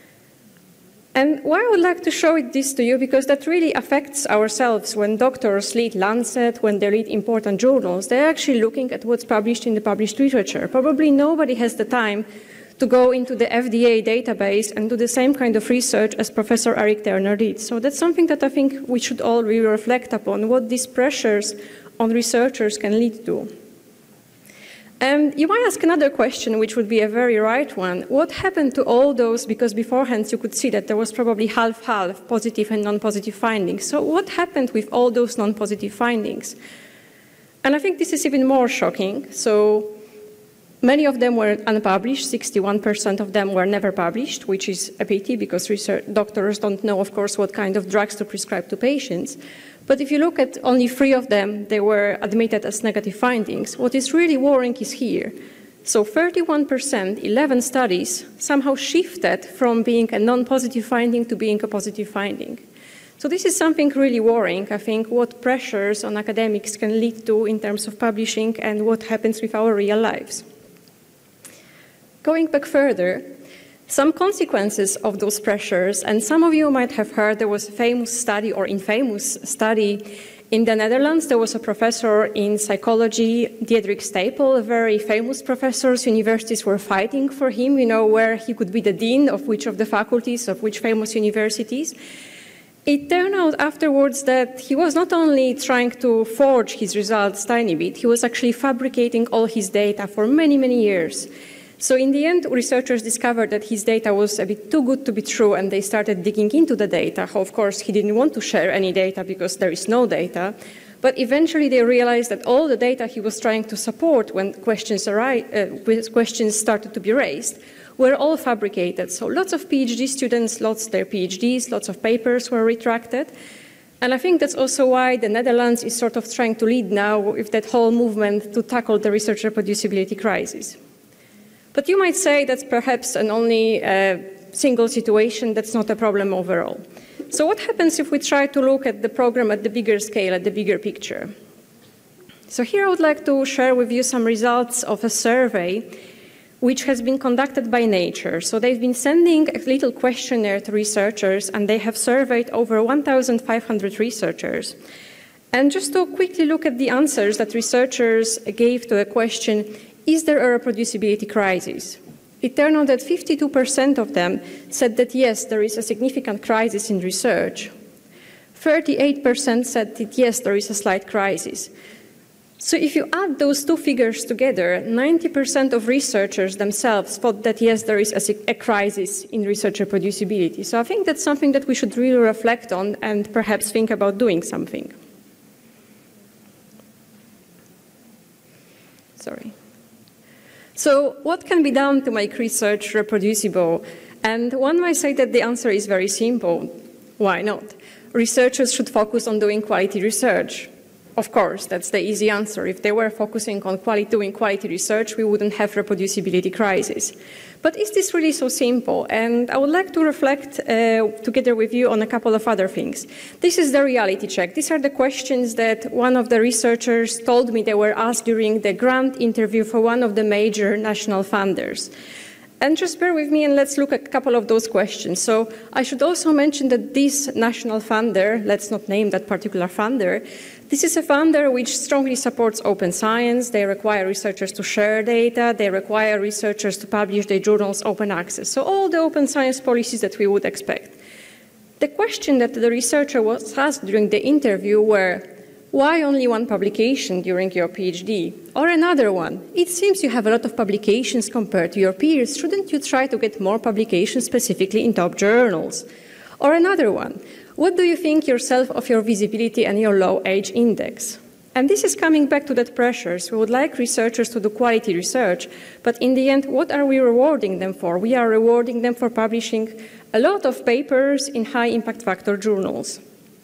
And why I would like to show this to you, because that really affects ourselves when doctors read Lancet, when they read important journals, they're actually looking at what's published in the published literature. Probably nobody has the time to go into the FDA database and do the same kind of research as Professor Eric Turner did. So that's something that I think we should all really reflect upon, what these pressures on researchers can lead to. And you might ask another question, which would be a very right one. What happened to all those, because beforehand you could see that there was probably half-half positive and non-positive findings. So what happened with all those non-positive findings? And I think this is even more shocking. So many of them were unpublished. 61% of them were never published, which is a pity because doctors don't know, of course, what kind of drugs to prescribe to patients. But if you look at only 3 of them, they were admitted as negative findings. What is really worrying is here. So 31%, 11 studies, somehow shifted from being a non-positive finding to being a positive finding. So this is something really worrying, I think, what pressures on academics can lead to in terms of publishing and what happens with our real lives. Going back further, some consequences of those pressures, and some of you might have heard there was a famous study or infamous study in the Netherlands. There was a professor in psychology, Diederik Stapel, a very famous professor. Universities were fighting for him, where he could be the dean of which of the faculties of which famous universities. It turned out afterwards that he was not only trying to forge his results tiny bit, he was actually fabricating all his data for many, many years. So in the end, researchers discovered that his data was a bit too good to be true, and they started digging into the data. Of course, he didn't want to share any data because there is no data. But eventually they realized that all the data he was trying to support when questions started to be raised were all fabricated. So lots of PhD students lost their PhDs, lots of papers were retracted. And I think that's also why the Netherlands is sort of trying to lead now with that whole movement to tackle the research reproducibility crisis. But you might say that's perhaps an only single situation, that's not a problem overall. So what happens if we try to look at the program at the bigger scale, at the bigger picture? So here I would like to share with you some results of a survey which has been conducted by Nature. So they've been sending a little questionnaire to researchers, and they have surveyed over 1,500 researchers. And just to quickly look at the answers that researchers gave to a question, is there a reproducibility crisis? It turned out that 52% of them said that yes, there is a significant crisis in research. 38% said that yes, there is a slight crisis. So if you add those two figures together, 90% of researchers themselves thought that yes, there is a crisis in research reproducibility. So I think that's something that we should really reflect on and perhaps think about doing something. Sorry. So what can be done to make research reproducible? And one might say that the answer is very simple. Why not? Researchers should focus on doing quality research. Of course, that's the easy answer. If they were focusing on doing quality research, we wouldn't have reproducibility crisis. But is this really so simple? And I would like to reflect together with you on a couple of other things. This is the reality check. These are the questions that one of the researchers told me they were asked during the grant interview for one of the major national funders. And just bear with me and let's look at a couple of those questions. So I should also mention that this national funder, let's not name that particular funder, this is a funder which strongly supports open science. They require researchers to share data. They require researchers to publish their journals open access. So all the open science policies that we would expect. The question that the researcher was asked during the interview were, why only one publication during your PhD? Or another one, it seems you have a lot of publications compared to your peers. Shouldn't you try to get more publications specifically in top journals? Or another one, what do you think yourself of your visibility and your low age index? And this is coming back to that pressure. So we would like researchers to do quality research, but in the end, what are we rewarding them for? We are rewarding them for publishing a lot of papers in high impact factor journals.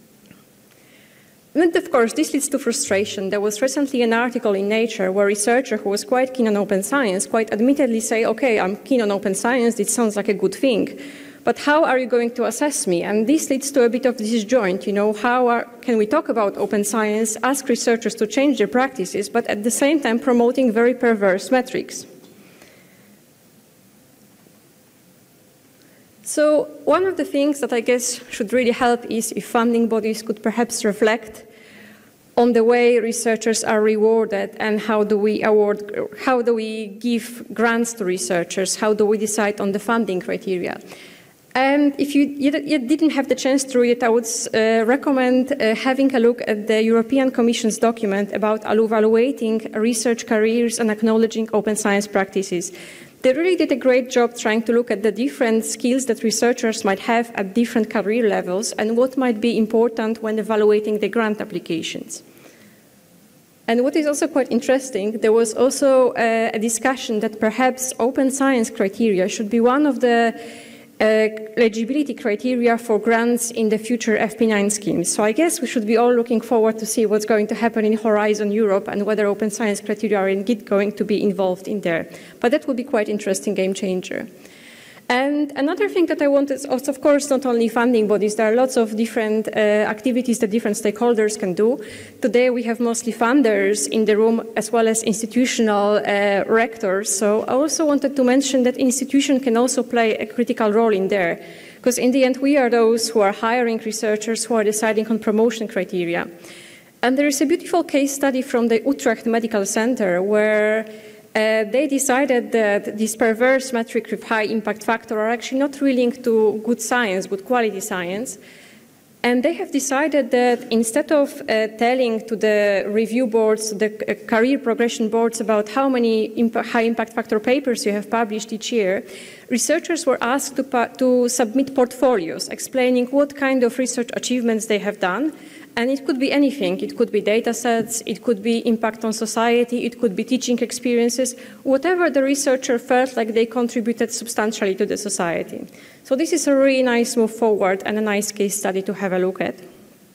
And of course, this leads to frustration. There was recently an article in Nature where a researcher who was quite keen on open science quite admittedly say, okay, I'm keen on open science, it sounds like a good thing. But how are you going to assess me? And this leads to a bit of disjoint. You know, can we talk about open science, ask researchers to change their practices, but at the same time promoting very perverse metrics? So one of the things that I guess should really help is if funding bodies could perhaps reflect on the way researchers are rewarded and how do we give grants to researchers, how do we decide on the funding criteria. And if you didn't have the chance to read it, I would recommend having a look at the European Commission's document about evaluating research careers and acknowledging open science practices. They really did a great job trying to look at the different skills that researchers might have at different career levels and what might be important when evaluating the grant applications. And what is also quite interesting, there was also a discussion that perhaps open science criteria should be one of the eligibility criteria for grants in the future FP9 schemes. So I guess we should be all looking forward to see what's going to happen in Horizon Europe and whether open science criteria are indeed going to be involved in there. But that would be quite interesting game changer. And another thing that I want is, also, of course, not only funding bodies, there are lots of different activities that different stakeholders can do. Today we have mostly funders in the room as well as institutional rectors. So I also wanted to mention that institution can also play a critical role in there. Because in the end, we are those who are hiring researchers, who are deciding on promotion criteria. And there is a beautiful case study from the Utrecht Medical Center where they decided that this perverse metric with high impact factor are actually not really linked to good science, good quality science. And they have decided that instead of telling to the review boards, the career progression boards about how many high impact factor papers you have published each year, researchers were asked to submit portfolios explaining what kind of research achievements they have done And it could be anything. It could be data sets, it could be impact on society, it could be teaching experiences, whatever the researcher felt like they contributed substantially to the society. So this is a really nice move forward and a nice case study to have a look at.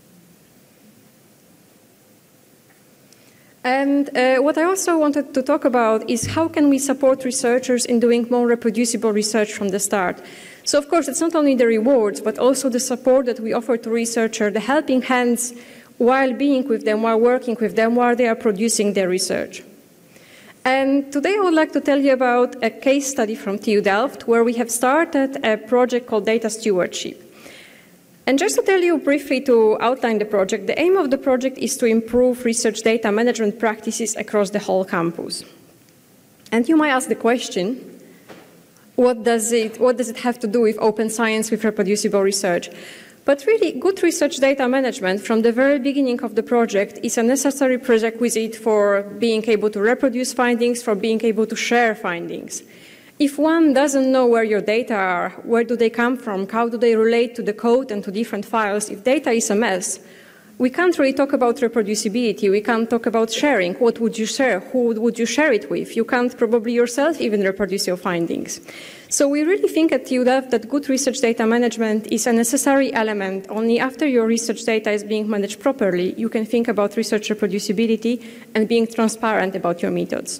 And what I also wanted to talk about is how can we support researchers in doing more reproducible research from the start. So of course, it's not only the rewards, but also the support that we offer to researchers, the helping hands while being with them, while working with them, while they are producing their research. And today I would like to tell you about a case study from TU Delft, where we have started a project called Data Stewardship. And just to tell you briefly to outline the project, the aim of the project is to improve research data management practices across the whole campus. And you might ask the question, what does it have to do with open science, with reproducible research? But really, good research data management from the very beginning of the project is a necessary prerequisite for being able to reproduce findings, for being able to share findings. If one doesn't know where your data are, where do they come from, how do they relate to the code and to different files, if data is a mess, we can't really talk about reproducibility, we can't talk about sharing. What would you share? Who would you share it with? You can't probably yourself even reproduce your findings. So we really think at TU Delft that good research data management is a necessary element. Only after your research data is being managed properly, you can think about research reproducibility and being transparent about your methods.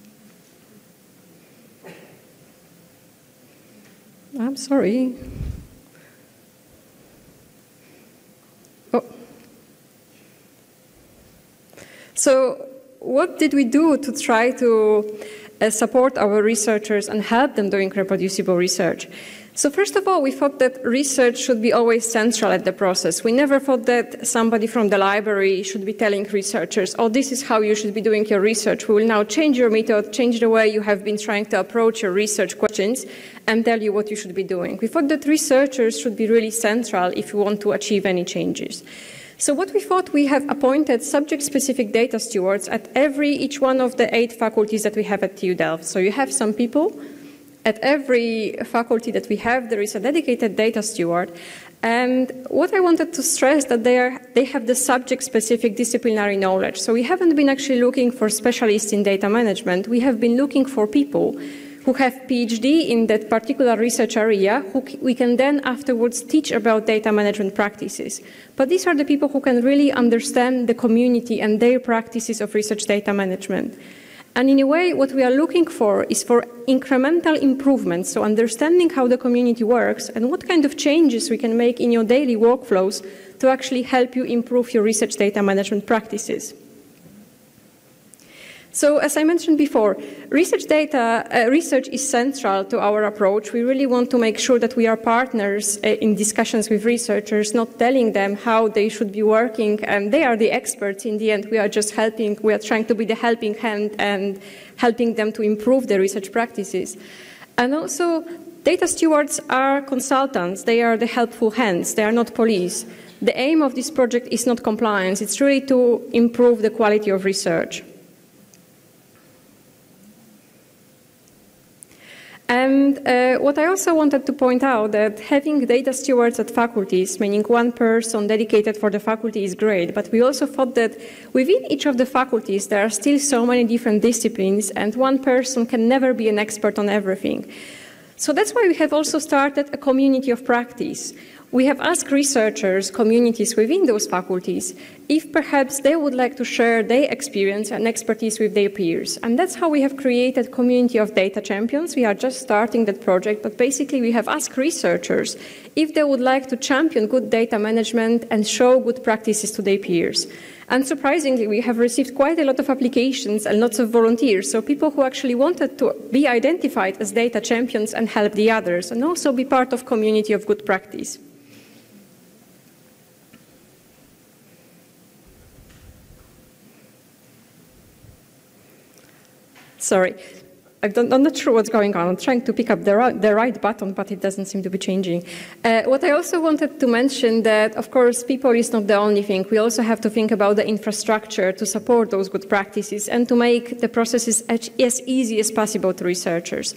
I'm sorry. Oh. So what did we do to try to support our researchers and help them doing reproducible research? So first of all, we thought that research should be always central at the process. We never thought that somebody from the library should be telling researchers, oh, this is how you should be doing your research. We will now change your method, change the way you have been trying to approach your research questions, and tell you what you should be doing. We thought that researchers should be really central if you want to achieve any changes. So what we thought, we have appointed subject-specific data stewards at each one of the 8 faculties that we have at TU Delft. So you have some people. At every faculty that we have, there is a dedicated data steward. And what I wanted to stress that they have the subject-specific disciplinary knowledge. So we haven't been actually looking for specialists in data management. We have been looking for people who have PhD in that particular research area, who we can then afterwards teach about data management practices. But these are the people who can really understand the community and their practices of research data management. And in a way, what we are looking for is for incremental improvements, so understanding how the community works and what kind of changes we can make in your daily workflows to actually help you improve your research data management practices. So, as I mentioned before, research is central to our approach. We really want to make sure that we are partners in discussions with researchers, not telling them how they should be working, and they are the experts in the end. We are just helping, we are trying to be the helping hand and helping them to improve their research practices. And also, data stewards are consultants. They are the helpful hands. They are not police. The aim of this project is not compliance. It's really to improve the quality of research. And what I also wanted to point out that having data stewards at faculties, meaning one person dedicated for the faculty, is great. But we also thought that within each of the faculties, there are still so many different disciplines, and one person can never be an expert on everything. So that's why we have also started a community of practice. We have asked researchers, communities within those faculties, if perhaps they would like to share their experience and expertise with their peers. And that's how we have created a community of data champions. We are just starting that project, but basically we have asked researchers if they would like to champion good data management and show good practices to their peers. And surprisingly, we have received quite a lot of applications and lots of volunteers, so people who actually wanted to be identified as data champions and help the others, and also be part of community of good practice. Sorry, I'm not sure what's going on. I'm trying to pick up the right button, but it doesn't seem to be changing. What I also wanted to mention that, of course, people is not the only thing. We also have to think about the infrastructure to support those good practices and to make the processes as easy as possible to researchers.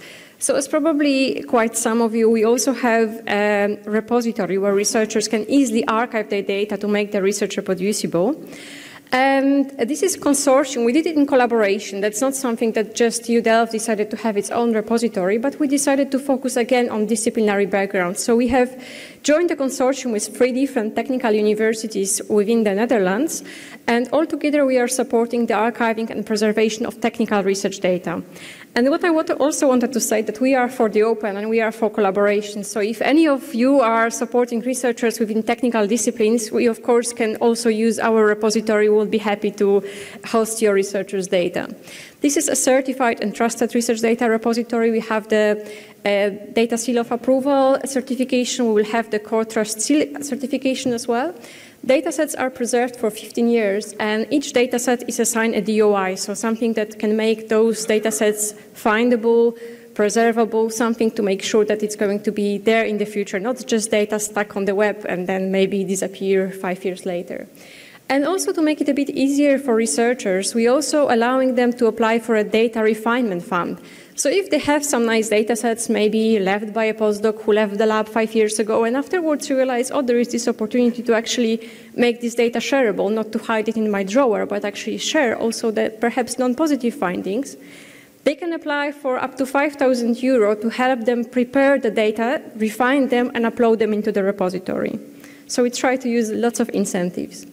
So as probably quite some of you, we also have a repository where researchers can easily archive their data to make their research reproducible. And this is a consortium. We did it in collaboration. That's not something that just TU Delft decided to have its own repository, but we decided to focus again on disciplinary backgrounds. So we have joined a consortium with 3 different technical universities within the Netherlands, and altogether we are supporting the archiving and preservation of technical research data. And what I also wanted to say that we are for the open and we are for collaboration. So if any of you are supporting researchers within technical disciplines, we of course can also use our repository. We'll be happy to host your researchers' data. This is a certified and trusted research data repository. We have the data seal of approval certification. We will have the core trust seal certification as well. Datasets are preserved for 15 years, and each dataset is assigned a DOI, so something that can make those datasets findable, preservable, something to make sure that it's going to be there in the future, not just data stuck on the web and then maybe disappear 5 years later. And also to make it a bit easier for researchers, we're also allowing them to apply for a data refinement fund. So if they have some nice data sets, maybe left by a postdoc who left the lab 5 years ago, and afterwards realize, oh, there is this opportunity to actually make this data shareable, not to hide it in my drawer, but actually share also the perhaps non-positive findings, they can apply for up to €5,000 to help them prepare the data, refine them, and upload them into the repository. So we try to use lots of incentives.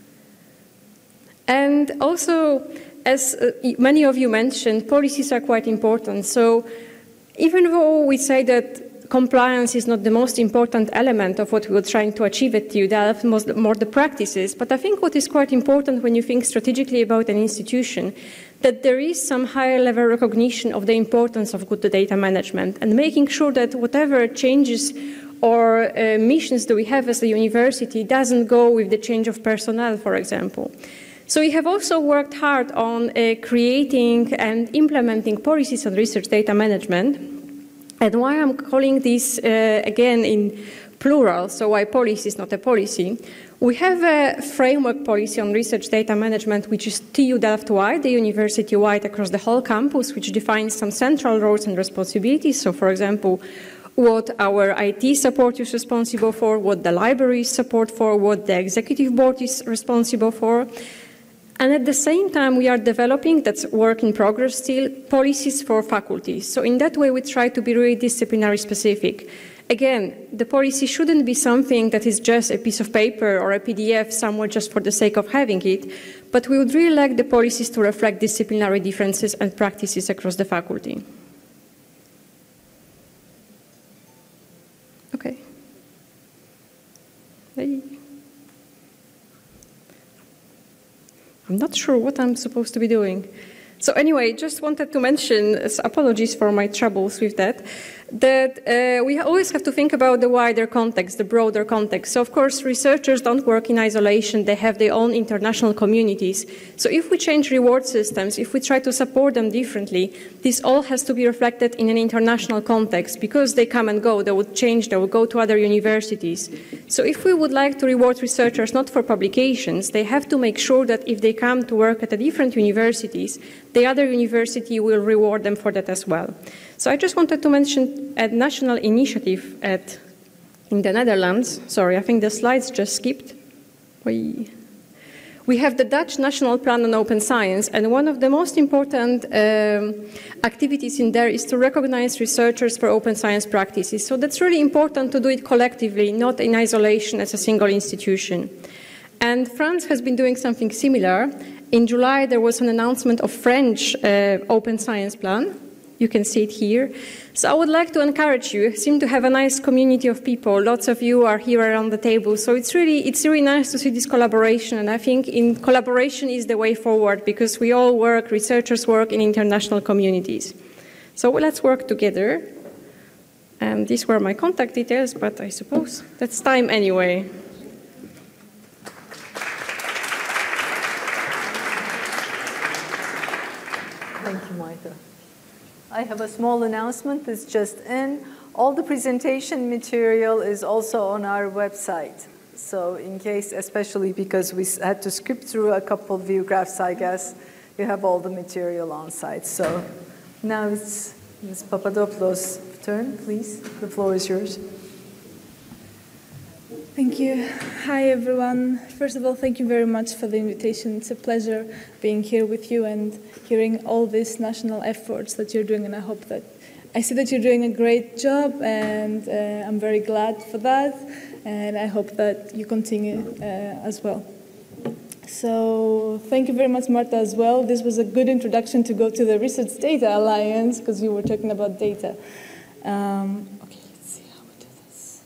And also, as many of you mentioned, policies are quite important. So even though we say that compliance is not the most important element of what we were trying to achieve at TU Delft, more the practices, but I think what is quite important when you think strategically about an institution, that there is some higher level recognition of the importance of good data management and making sure that whatever changes or missions that we have as a university doesn't go with the change of personnel, for example. So we have also worked hard on creating and implementing policies on research data management. And why I'm calling this, again, in plural, so why policy is not a policy, we have a framework policy on research data management, which is TU Delft-wide, the university-wide across the whole campus, which defines some central roles and responsibilities. So, for example, what our IT support is responsible for, what the library is support for, what the executive board is responsible for. And at the same time, we are developing, that's work in progress still, policies for faculties. So in that way, we try to be really disciplinary specific. Again, the policy shouldn't be something that is just a piece of paper or a PDF somewhere just for the sake of having it, but we would really like the policies to reflect disciplinary differences and practices across the faculty. Okay. Hey. I'm not sure what I'm supposed to be doing. So anyway, just wanted to mention, apologies for my troubles with that, that we always have to think about the wider context, the broader context. So of course, researchers don't work in isolation. They have their own international communities. So if we change reward systems, if we try to support them differently, this all has to be reflected in an international context because they come and go, they would change, they will go to other universities. So if we would like to reward researchers not for publications, they have to make sure that if they come to work at a different universities, the other university will reward them for that as well. So I just wanted to mention a national initiative in the Netherlands. Sorry, I think the slides just skipped. We have the Dutch National Plan on Open Science, and one of the most important activities in there is to recognize researchers for open science practices. So that's really important to do it collectively, not in isolation as a single institution. And France has been doing something similar. In July, there was an announcement of French open science plan. You can see it here. So I would like to encourage you. You seem to have a nice community of people. Lots of you are here around the table. So it's really nice to see this collaboration. And I think collaboration is the way forward because we all work, researchers work in international communities. So let's work together. And these were my contact details, but I suppose that's time anyway. Thank you, Martha. I have a small announcement that's just in. All the presentation material is also on our website. So in case, especially because we had to skip through a couple of view graphs, I guess, you have all the material on site. So now it's Ms. Papadopoulos' turn, please. The floor is yours. Thank you. Hi, everyone. First of all, thank you very much for the invitation. It's a pleasure being here with you and hearing all these national efforts that you're doing, and I see that you're doing a great job, and I'm very glad for that, and I hope that you continue as well. So thank you very much, Marta, as well. This was a good introduction to go to the Research Data Alliance, because you were talking about data. Okay, let's see how we do this.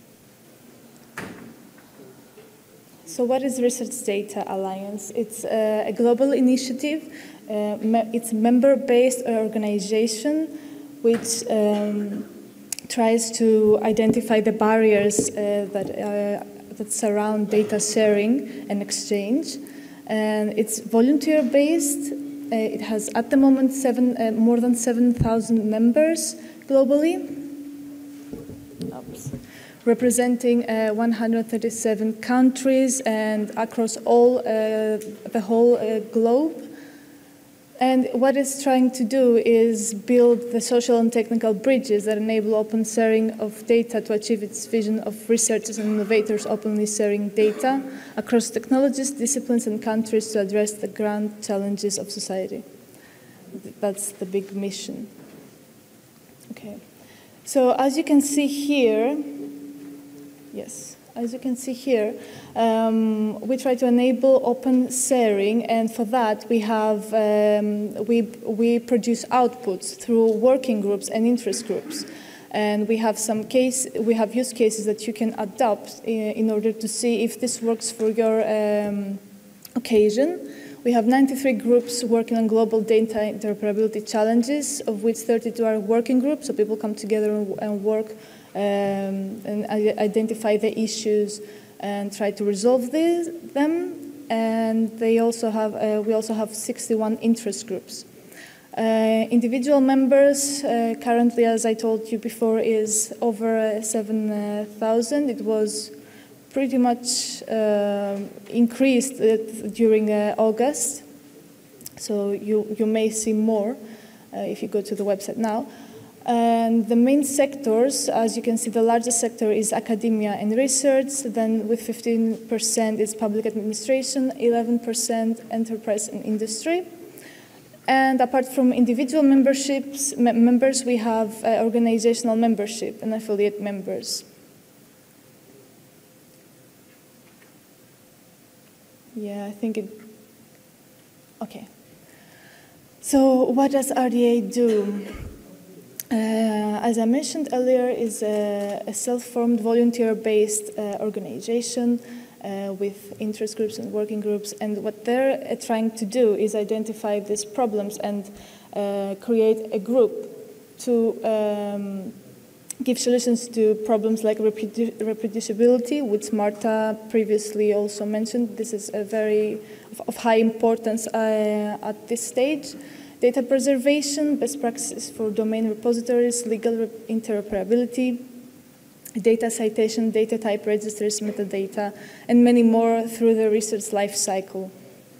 So what is Research Data Alliance? It's a global initiative. It's a member-based organization which tries to identify the barriers that surround data sharing and exchange. And it's volunteer-based. It has, at the moment, more than 7,000 members globally, representing 137 countries and across the whole globe. And what it's trying to do is build the social and technical bridges that enable open sharing of data to achieve its vision of researchers and innovators openly sharing data across technologies, disciplines, and countries to address the grand challenges of society. That's the big mission. Okay. So as you can see here, we try to enable open sharing, and for that we have we produce outputs through working groups and interest groups, and we have use cases that you can adopt in order to see if this works for your occasion. We have 93 groups working on global data interoperability challenges, of which 32 are working groups, so people come together and work and identify the issues and try to resolve them. And we also have 61 interest groups. Individual members currently, as I told you before, is over 7,000. It was pretty much increased during August, so you may see more if you go to the website now. And the main sectors, as you can see, the largest sector is academia and research, then with 15% is public administration, 11% enterprise and industry. And apart from individual members, we have organizational membership and affiliate members. Yeah, I think it, okay. So what does RDA do? As I mentioned earlier, is a self-formed volunteer-based organization with interest groups and working groups, and what they're trying to do is identify these problems and create a group to give solutions to problems like reproducibility, which Marta previously also mentioned. This is a very of high importance at this stage. Data preservation, best practices for domain repositories, legal interoperability, data citation, data type registers, metadata, and many more through the research life cycle.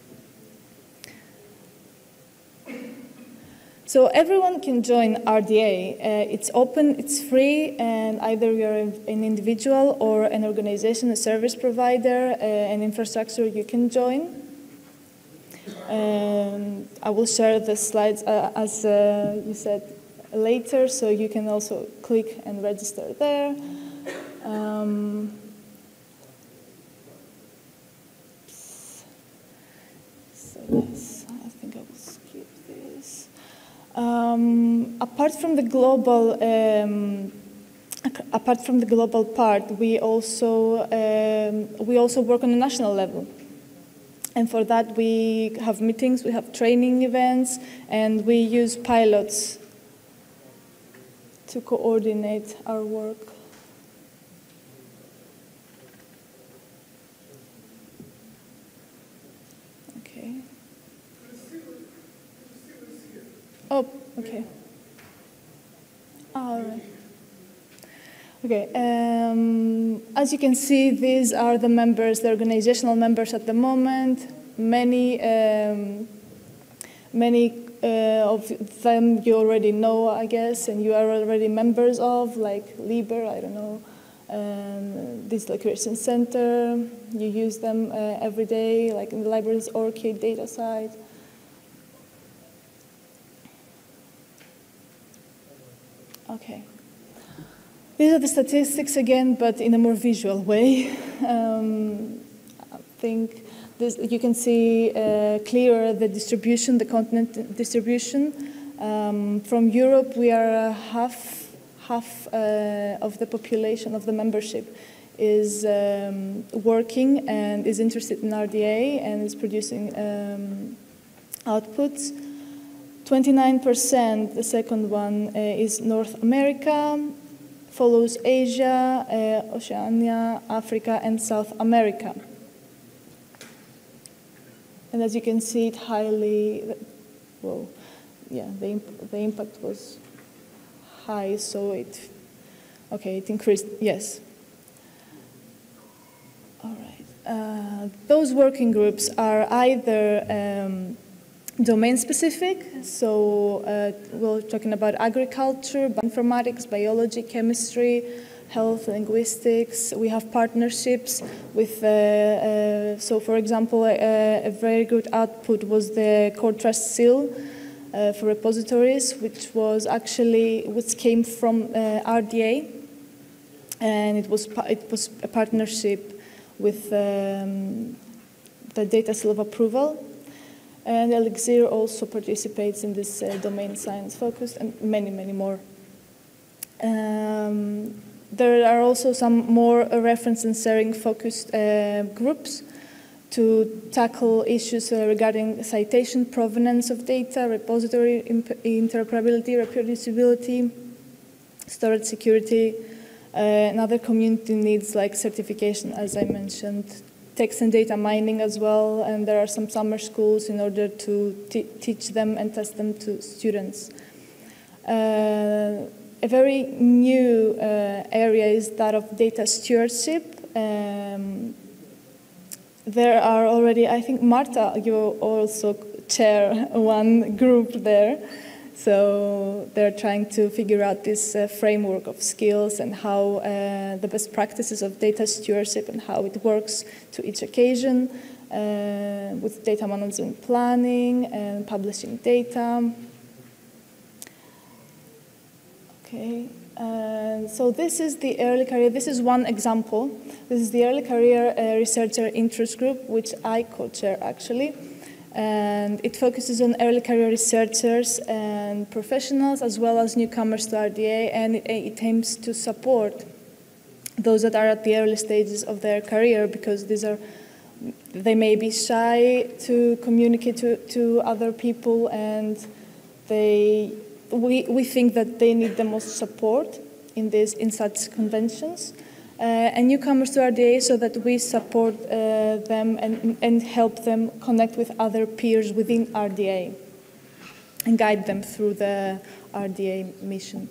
So everyone can join RDA. It's open, it's free, and either you're an individual or an organization, a service provider, an infrastructure, you can join. I will share the slides, as you said, later, so you can also click and register there. So yes, I think I will skip this. Apart from the global part, we also work on a national level. And for that, we have meetings, we have training events, and we use pilots to coordinate our work. Okay. Oh, okay. All right. Okay, as you can see, these are the members, the organizational members at the moment. Many of them you already know, I guess, and you are already members of, like Liber, I don't know, Digital Creation Center. You use them every day, like in the library's ORCID data site. Okay. These are the statistics again, but in a more visual way. I think you can see clearer the distribution, the continent distribution. From Europe, we are half of the population of the membership is working and is interested in RDA and is producing outputs. 29%, the second one, is North America, follows Asia, Oceania, Africa, and South America. And as you can see, it highly, well, yeah, the impact was high, so it increased, yes. All right. Those working groups are either domain-specific, so we're talking about agriculture, bioinformatics, biology, chemistry, health, linguistics. We have partnerships with, so for example, a very good output was the Core Trust Seal for repositories, which came from RDA, and it was a partnership with the Data Seal of Approval. And Elixir also participates in this domain science focus, and many, many more. There are also some more reference and sharing focused groups to tackle issues regarding citation, provenance of data, repository interoperability, reproducibility, storage security, and other community needs like certification, as I mentioned. Text and data mining as well, and there are some summer schools in order to teach them and test them to students. A very new area is that of data stewardship. There are already, I think, Marta, you also chair one group there. So they're trying to figure out this framework of skills and how the best practices of data stewardship and how it works to each occasion with data management planning and publishing data. Okay, so this is the early career. This is one example. This is the early career researcher interest group, which I co-chair actually. And it focuses on early career researchers and professionals as well as newcomers to RDA, and it aims to support those that are at the early stages of their career, because they may be shy to communicate to other people, and we think that they need the most support in such conventions. And newcomers to RDA, so that we support them and help them connect with other peers within RDA and guide them through the RDA mission.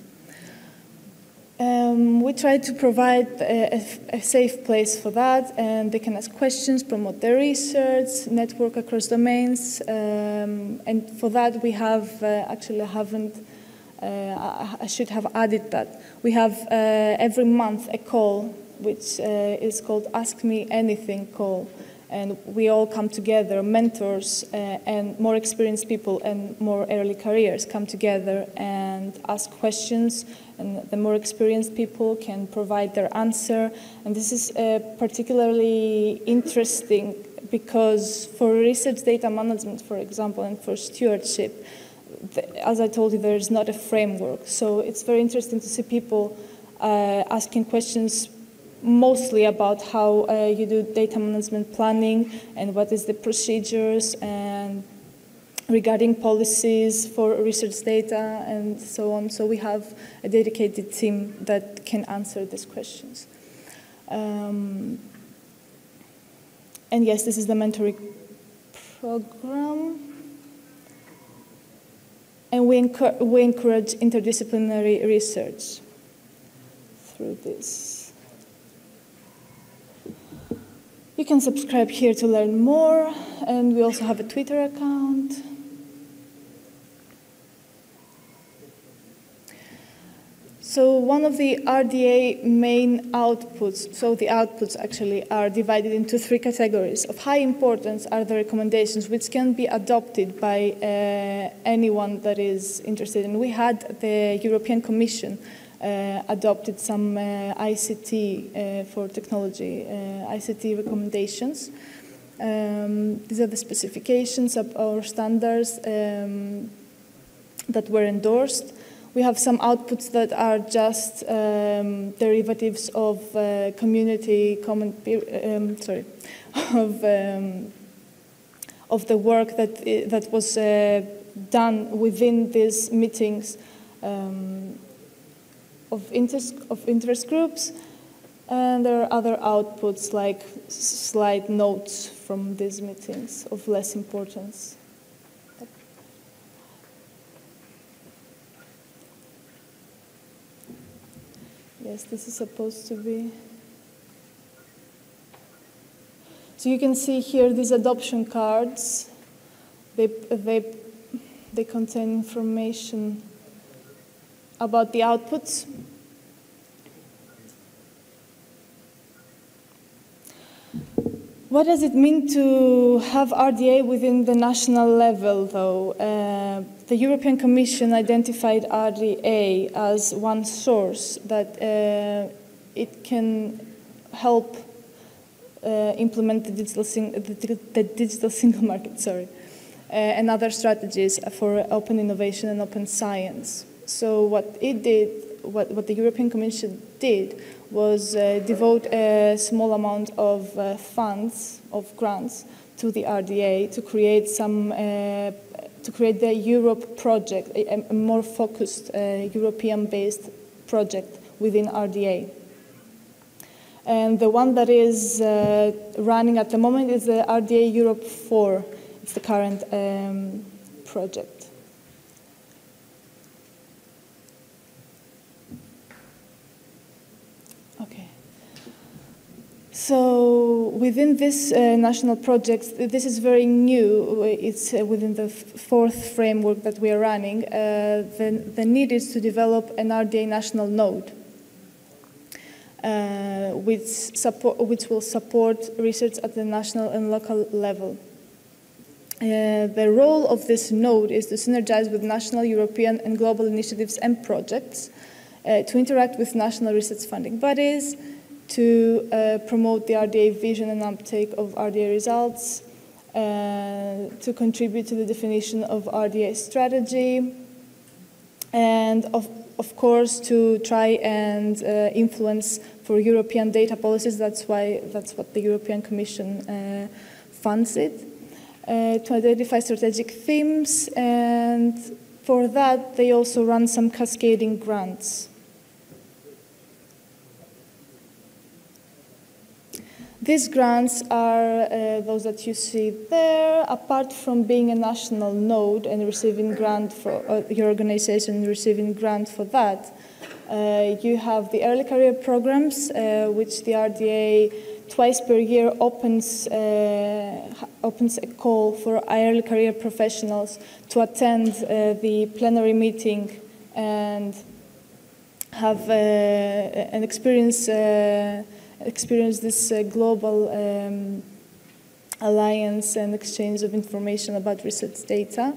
We try to provide a safe place for that, and they can ask questions, promote their research, network across domains, and for that we have, actually I haven't, I should have added that. We have every month a call which is called Ask Me Anything call, and we all come together, mentors and more experienced people and more early careers come together and ask questions, and the more experienced people can provide their answer. And this is particularly interesting because for research data management, for example, and for stewardship, as I told you, there is not a framework. So it's very interesting to see people asking questions mostly about how you do data management planning and what is the procedures and regarding policies for research data and so on. So we have a dedicated team that can answer these questions. And yes, this is the mentoring program. And we encourage interdisciplinary research through this. You can subscribe here to learn more, and we also have a Twitter account. So one of the RDA main outputs, so the outputs actually are divided into three categories. Of high importance are the recommendations, which can be adopted by anyone that is interested. And we had the European Commission adopted some ICT for technology, ICT recommendations. These are the specifications or standards that were endorsed. We have some outputs that are just derivatives of community common, of the work that was done within these meetings of interest groups, and there are other outputs like slide notes from these meetings of less importance. Yes, this is supposed to be. So you can see here these adoption cards. They contain information about the outputs. What does it mean to have RDA within the national level, though? The European Commission identified RDA as one source that it can help implement the digital single market, and other strategies for open innovation and open science. So what it did, what the European Commission did, was devote a small amount of funds, of grants, to the RDA to create to create the Europe project, a more focused European-based project within RDA. And the one that is running at the moment is the RDA Europe 4. It's the current project. So within this national project, this is very new. It's within the fourth framework that we are running. The need is to develop an RDA national node, which will support research at the national and local level. The role of this node is to synergize with national, European, and global initiatives and projects, to interact with national research funding bodies, to promote the RDA vision and uptake of RDA results, to contribute to the definition of RDA strategy, and of course to try and influence for European data policies. That's what the European Commission funds it, to identify strategic themes, and for that they also run some cascading grants. These grants are those that you see there. Apart from being a national node and receiving grant for your organization receiving grant for that, you have the early career programs, which the RDA twice per year opens a call for early career professionals to attend the plenary meeting and have an experience this global alliance and exchange of information about research data.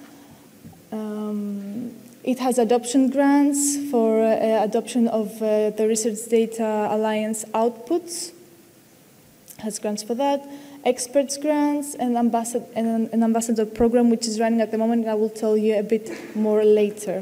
It has adoption grants for adoption of the Research Data Alliance outputs. It has grants for that. Experts grants and an ambassador program, which is running at the moment. I will tell you a bit more later.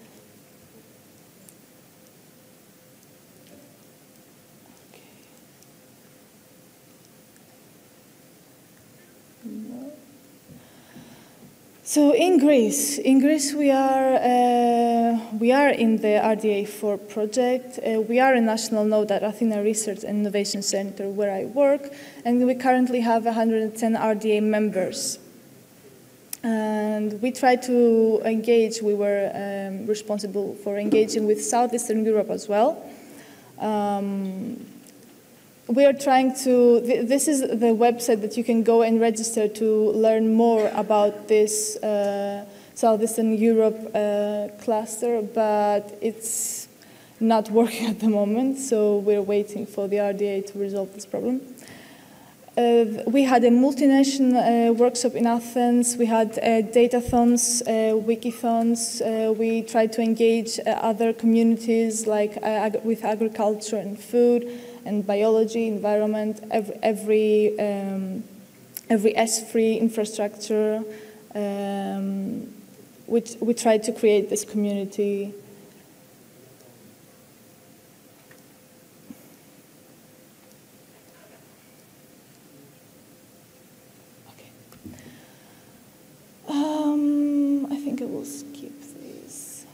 So in Greece we are in the RDA4 project. We are a national node at Athena Research and Innovation Center where I work, and we currently have 110 RDA members. And we try to engage. We were responsible for engaging with Southeastern Europe as well. We are trying to, this is the website that you can go and register to learn more about this Southeastern Europe cluster, but it's not working at the moment, so we're waiting for the RDA to resolve this problem. We had a multinational workshop in Athens. We had datathons, wikithons. We tried to engage other communities like with agriculture and food and biology, environment, every S3 infrastructure. Which we tried to create this community. I think I will skip this.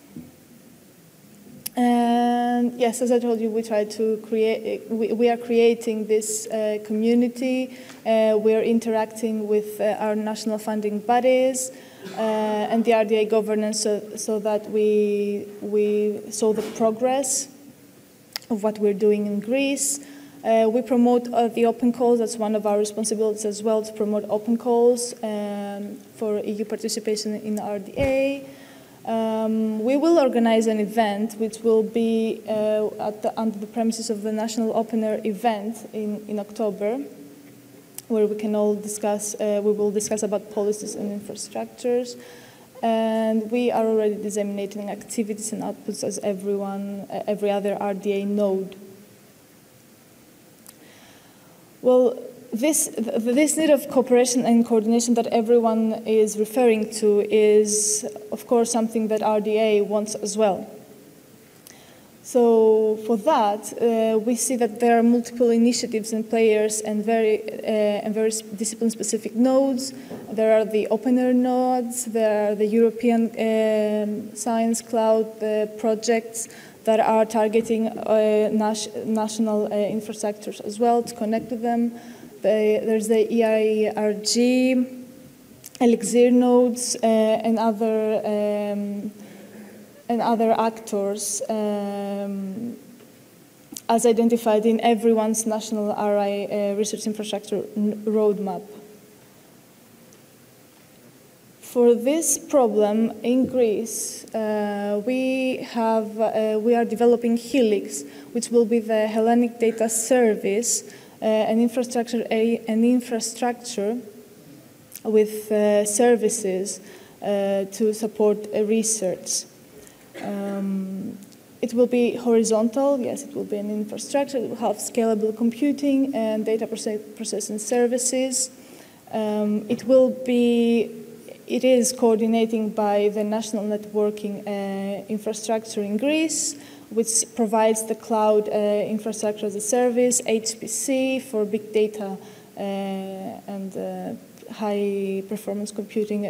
And yes, as I told you, we try to create. We are creating this community. We are interacting with our national funding bodies and the RDA governance, so that we saw the progress of what we're doing in Greece. We promote the open calls. That's one of our responsibilities as well, to promote open calls for EU participation in RDA. We will organize an event which will be under the premises of the National Open Air event in October, where we can all discuss, we will discuss about policies and infrastructures. And we are already disseminating activities and outputs as every other RDA node. Well, this need of cooperation and coordination that everyone is referring to is, of course, something that RDA wants as well. So for that, we see that there are multiple initiatives and players and very discipline-specific nodes. There are the open air nodes, there are the European Science Cloud projects that are targeting national infrastructures as well to connect to them. There's the EIRG, Elixir nodes, and other actors as identified in everyone's national RI research infrastructure roadmap. For this problem in Greece, we are developing Helix, which will be the Hellenic Data Service, an infrastructure with services to support research. It will be horizontal, yes, it will be an infrastructure. It will have scalable computing and data processing services. It is coordinating by the national networking infrastructure in Greece, which provides the cloud infrastructure as a service, HPC for big data and high performance computing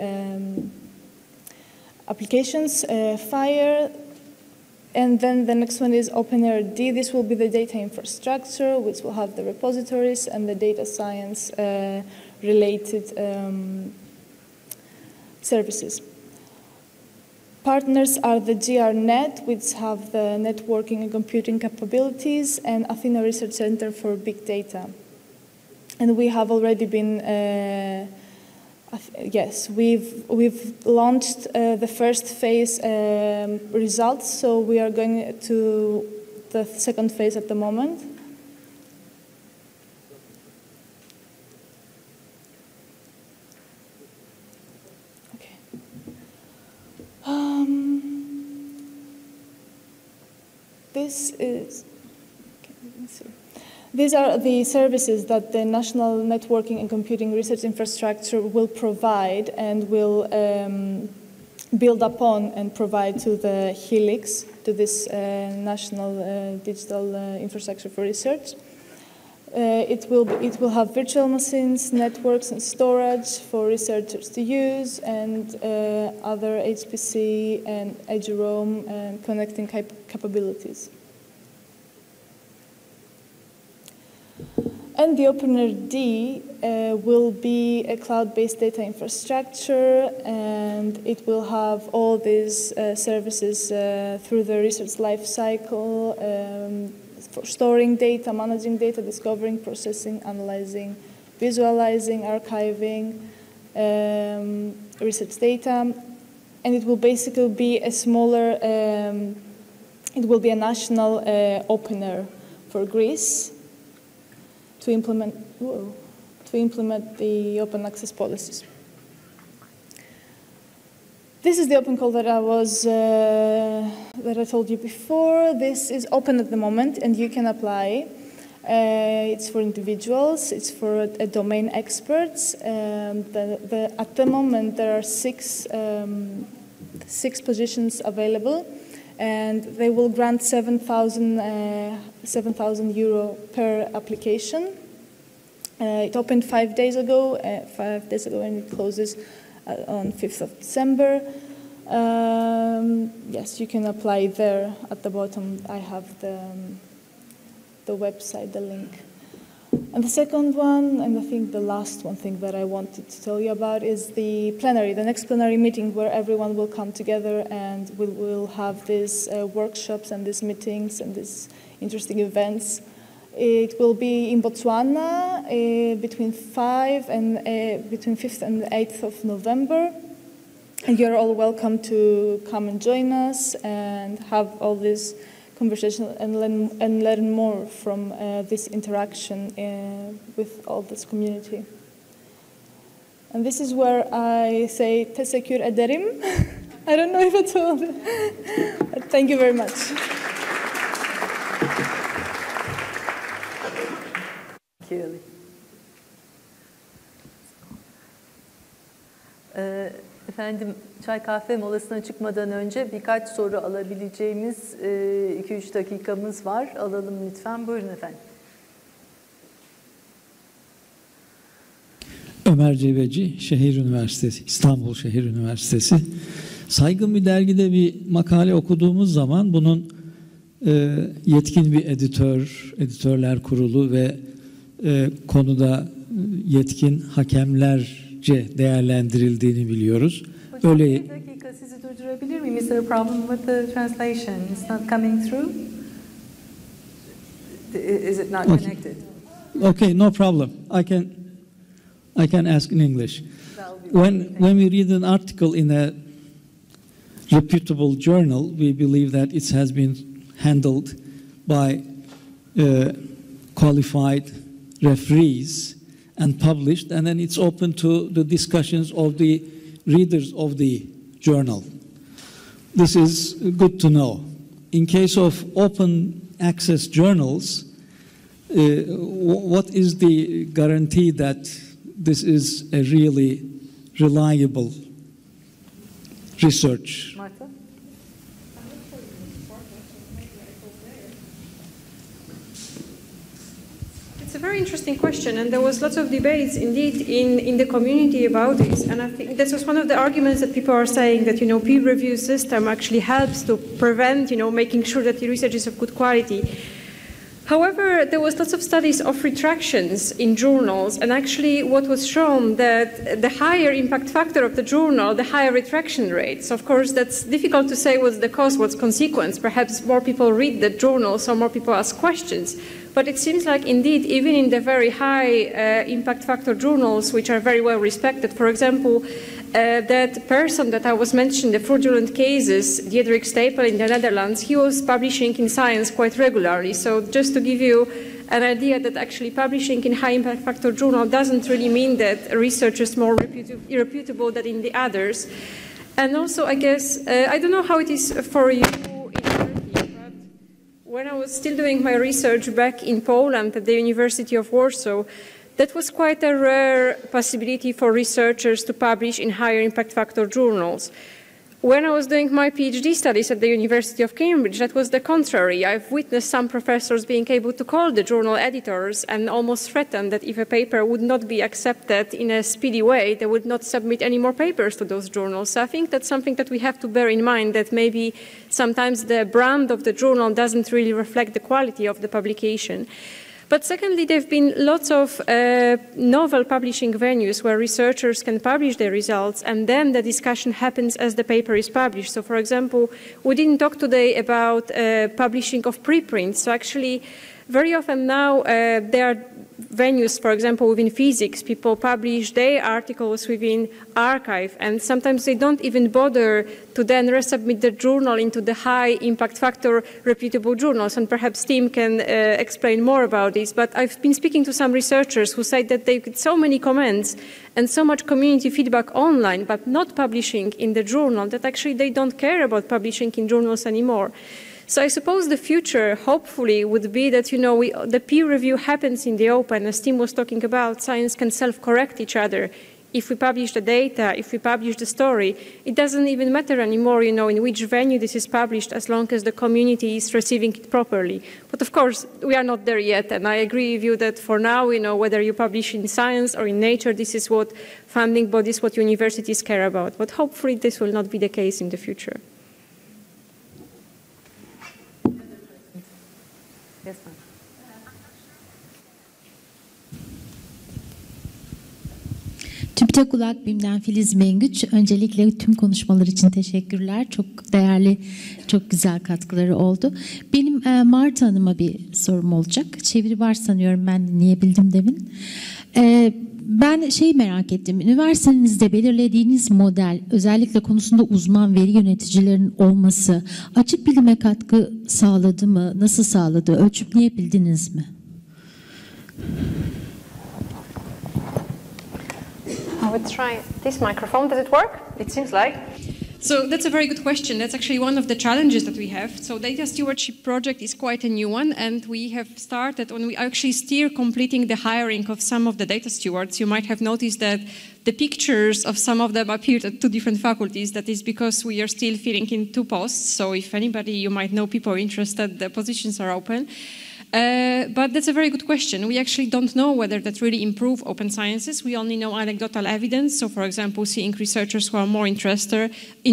applications, FHIR. And then the next one is OpenRD. This will be the data infrastructure, which will have the repositories and the data science related services. Partners are the GRNet, which have the networking and computing capabilities, and Athena Research Center for big data. And we have already been, yes, we've launched the first phase results, so we are going to the second phase at the moment. These are the services that the National Networking and Computing Research Infrastructure will provide and will build upon and provide to the Helix, to this National Digital Infrastructure for Research. It will have virtual machines, networks, and storage for researchers to use, and other HPC and EduRoam and connecting capabilities. And the OpenRD will be a cloud-based data infrastructure, and it will have all these services through the research life cycle, for storing data, managing data, discovering, processing, analyzing, visualizing, archiving research data. And it will basically be a smaller it will be a national opener for Greece to implement the open access policies. This is the open call that I told you before. This is open at the moment, and you can apply. It's for individuals. It's for domain experts. At the moment, there are six positions available, and they will grant 7,000 euro per application. It opened 5 days ago, and it closes on 5th of December. Yes, you can apply there. At the bottom, I have the website, the link. And the second one, and I think the last one thing that I wanted to tell you about is the plenary, the next plenary meeting where everyone will come together and we will have these workshops and these meetings and these interesting events. It will be in Botswana between 5th and 8th of November. And you're all welcome to come and join us and have all this conversation and learn more from this interaction with all this community. And this is where I say Teşekkür ederim. I don't know if it's all. Thank you very much. Efendim, çay kahve molasına çıkmadan önce birkaç soru alabileceğimiz 2-3 dakikamız var. Alalım lütfen. Buyurun efendim. Ömer Cebeci, Şehir Üniversitesi, İstanbul Şehir Üniversitesi. Saygın bir dergide bir makale okuduğumuz zaman bunun yetkin bir editörler kurulu ve konuda yetkin hakemlerce değerlendirildiğini biliyoruz. Hocam, bir dakika sizi durdurabilir miyim? Is there a problem with the translation? It's not coming through? Is it not connected? Okay, no problem. I can ask in English. When we read an article in a reputable journal, we believe that it has been handled by qualified referees and published, and then it's open to the discussions of the readers of the journal. This is good to know. In case of open access journals, what is the guarantee that this is a really reliable research? Marta? It's a very interesting question, and there was lots of debates indeed in the community about this. And I think this was one of the arguments that people are saying that, peer review system actually helps to prevent, making sure that the research is of good quality. However, there was lots of studies of retractions in journals, and actually what was shown that the higher impact factor of the journal, the higher retraction rates. Of course, that's difficult to say what's the cause, what's consequence. Perhaps more people read the journal, so more people ask questions. But it seems like, indeed, even in the very high impact factor journals, which are very well respected, for example, that person that I was mentioning, the fraudulent cases, Diederik Stapel in the Netherlands, he was publishing in Science quite regularly. So just to give you an idea that actually publishing in high impact factor journal doesn't really mean that research is more reputable than in the others. And also, I guess, I don't know how it is for you in Turkey, but when I was still doing my research back in Poland at the University of Warsaw, that was quite a rare possibility for researchers to publish in higher impact factor journals. When I was doing my PhD studies at the University of Cambridge, that was the contrary. I've witnessed some professors being able to call the journal editors and almost threaten that if a paper would not be accepted in a speedy way, they would not submit any more papers to those journals. So I think that's something that we have to bear in mind, that maybe sometimes the brand of the journal doesn't really reflect the quality of the publication. But secondly, there have been lots of novel publishing venues where researchers can publish their results, and then the discussion happens as the paper is published. So, for example, we didn't talk today about publishing of preprints. So actually, very often now there are venues, for example, within physics, people publish their articles within arXiv, and sometimes they don't even bother to then resubmit the journal into the high impact factor reputable journals, and perhaps Tim can explain more about this. But I've been speaking to some researchers who say that they get so many comments and so much community feedback online, but not publishing in the journal, that actually they don't care about publishing in journals anymore. So I suppose the future, hopefully, would be that, the peer review happens in the open. As Tim was talking about, science can self-correct each other. If we publish the data, if we publish the story, it doesn't even matter anymore, in which venue this is published, as long as the community is receiving it properly. But of course, we are not there yet, and I agree with you that for now, whether you publish in Science or in Nature, this is what funding bodies, what universities care about. But hopefully, this will not be the case in the future. Yes, ma'am. TÜBİTAK ULAK BİM'den Filiz Mengüç. Öncelikle tüm konuşmalar için teşekkürler. Çok değerli, çok güzel katkıları oldu. Benim Marta Hanım'a bir sorum olacak. Çeviri var sanıyorum, ben dinleyebildim demin. Ben merak ettim. Üniversitenizde belirlediğiniz model, özellikle konusunda uzman veri yöneticilerinin olması açık bilime katkı sağladı mı? Nasıl sağladı? Ölçümleyebildiniz mi? I would try this microphone. Does it work? It seems like. So that's a very good question. That's actually one of the challenges that we have. So data stewardship project is quite a new one, and we have started when we actually still completing the hiring of some of the data stewards. You might have noticed that the pictures of some of them appeared at 2 different faculties. That is because we are still filling in 2 posts. So if anybody, you might know people are interested, the positions are open. But that's a very good question. We actually don't know whether that really improves open sciences. We only know anecdotal evidence. So, for example, seeing researchers who are more interested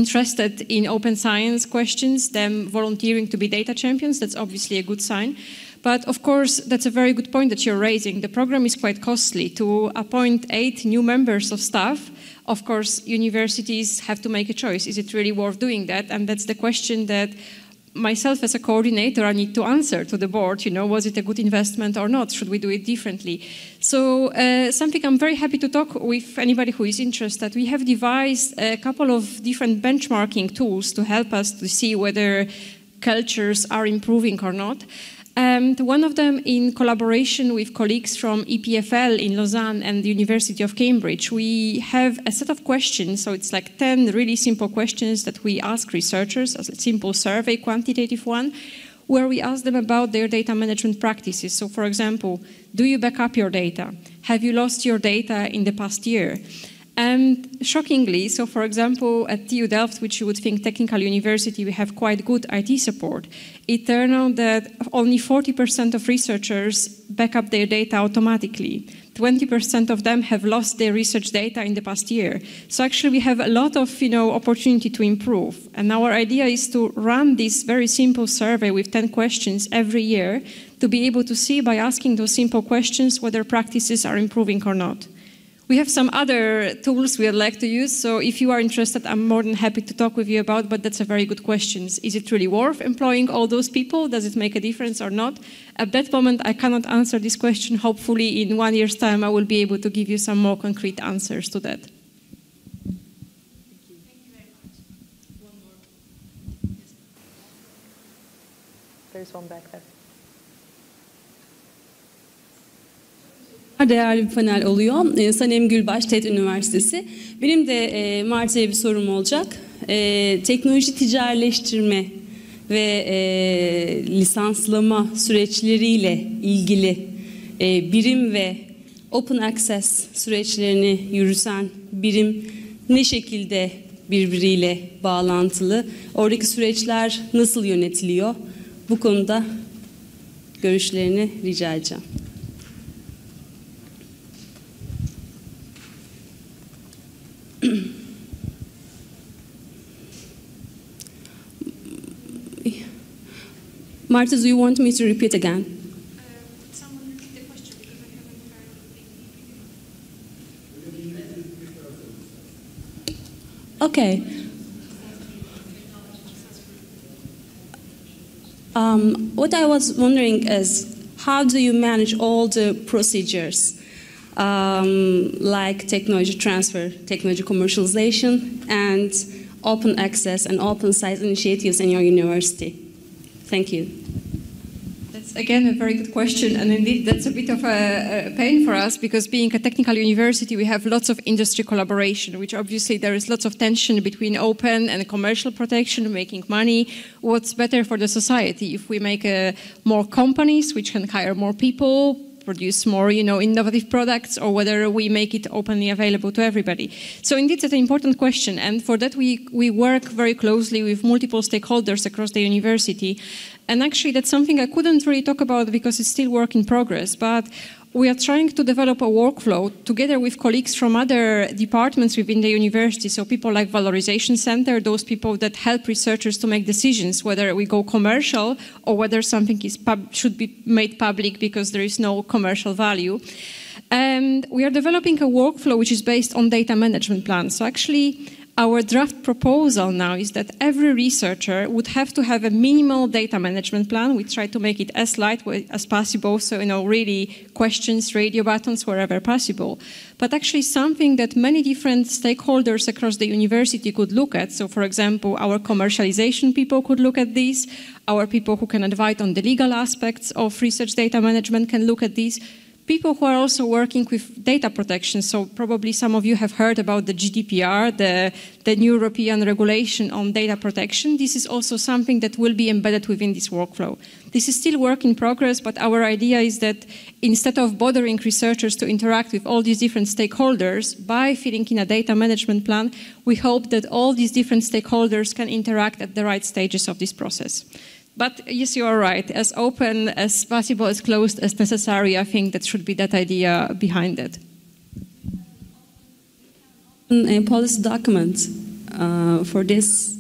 in open science questions, them volunteering to be data champions, that's obviously a good sign. But of course, that's a very good point that you're raising. The program is quite costly. To appoint 8 new members of staff, of course, universities have to make a choice. Is it really worth doing that? And that's the question that myself as a coordinator, I need to answer to the board, was it a good investment or not? Should we do it differently? So something I'm very happy to talk with anybody who is interested. We have devised a couple of different benchmarking tools to help us to see whether cultures are improving or not. And one of them, in collaboration with colleagues from EPFL in Lausanne and the University of Cambridge, we have a set of questions. So it's like 10 really simple questions that we ask researchers, as a simple survey, quantitative one, where we ask them about their data management practices. So for example, do you back up your data? Have you lost your data in the past year? And shockingly, so for example, at TU Delft, which you would think technical university, we have quite good IT support. It turned out that only 40% of researchers back up their data automatically. 20% of them have lost their research data in the past year. So actually we have a lot of opportunity to improve. And our idea is to run this very simple survey with 10 questions every year to be able to see by asking those simple questions whether practices are improving or not. We have some other tools we would like to use, so if you are interested, I'm more than happy to talk with you about, but that's a very good question. Is it really worth employing all those people? Does it make a difference or not? At that moment, I cannot answer this question. Hopefully, in 1 year's time, I will be able to give you some more concrete answers to that. Thank you very much. One more. Yes. There's one back there. Değerli bir panel oluyor. Sanem Gülbaş, TED Üniversitesi. Benim de Marta'ya bir sorum olacak. Teknoloji ticarileştirme ve lisanslama süreçleriyle ilgili birim ve open access süreçlerini yürüten birim ne şekilde birbiriyle bağlantılı? Oradaki süreçler nasıl yönetiliyor? Bu konuda görüşlerini rica edeceğim. Marta, do you want me to repeat again? Someone repeat the question because I haven't heard. Okay. What I was wondering is, how do you manage all the procedures like technology transfer, technology commercialization, and open access and open science initiatives in your university? Thank you. Again, a very good question, and indeed that's a bit of a pain for us, because being a technical university, we have lots of industry collaboration, which obviously there is lots of tension between open and commercial protection, making money. What's better for the society if we make more companies which can hire more people, produce more, innovative products, or whether we make it openly available to everybody? So indeed, it's an important question, and for that we work very closely with multiple stakeholders across the university. And actually, that's something I couldn't really talk about because it's still work in progress, but we are trying to develop a workflow together with colleagues from other departments within the university. So people like Valorization Center, those people that help researchers to make decisions, whether we go commercial or whether something should be made public because there is no commercial value. And we are developing a workflow which is based on data management plans. So actually, our draft proposal now is that every researcher would have to have a minimal data management plan. We try to make it as lightweight as possible, so really questions, radio buttons, wherever possible. But actually something that many different stakeholders across the university could look at. So for example, our commercialization people could look at this. Our people who can advise on the legal aspects of research data management can look at these. People who are also working with data protection, so probably some of you have heard about the GDPR, the new European regulation on data protection. This is also something that will be embedded within this workflow. This is still work in progress, but our idea is that instead of bothering researchers to interact with all these different stakeholders, by filling in a data management plan, we hope that all these different stakeholders can interact at the right stages of this process. But yes, you are right. As open as possible, as closed as necessary, I think that should be that idea behind it. A policy document for this?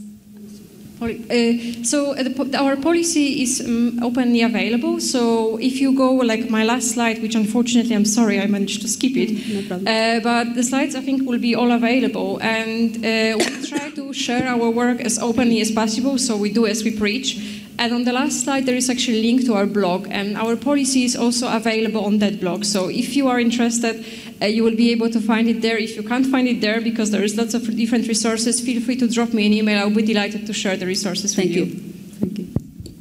Our policy is openly available. So if you go, like my last slide, which unfortunately, I'm sorry, I managed to skip it. No problem. But the slides, I think, will be all available. And we try to share our work as openly as possible. So we do as we preach. And on the last slide, there is actually a link to our blog, and our policy is also available on that blog. So if you are interested, you will be able to find it there. If you can't find it there, because there is lots of different resources, feel free to drop me an email. I'll be delighted to share the resources with you. Thank you.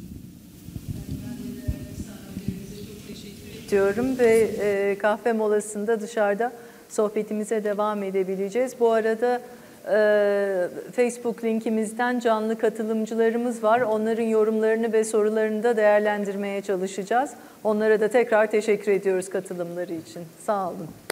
Diyorum ve kahve molasında dışarıda sohbetimize devam edebileceğiz. Bu arada Facebook linkimizden canlı katılımcılarımız var. Onların yorumlarını ve sorularını da değerlendirmeye çalışacağız. Onlara da tekrar teşekkür ediyoruz katılımları için. Sağ olun.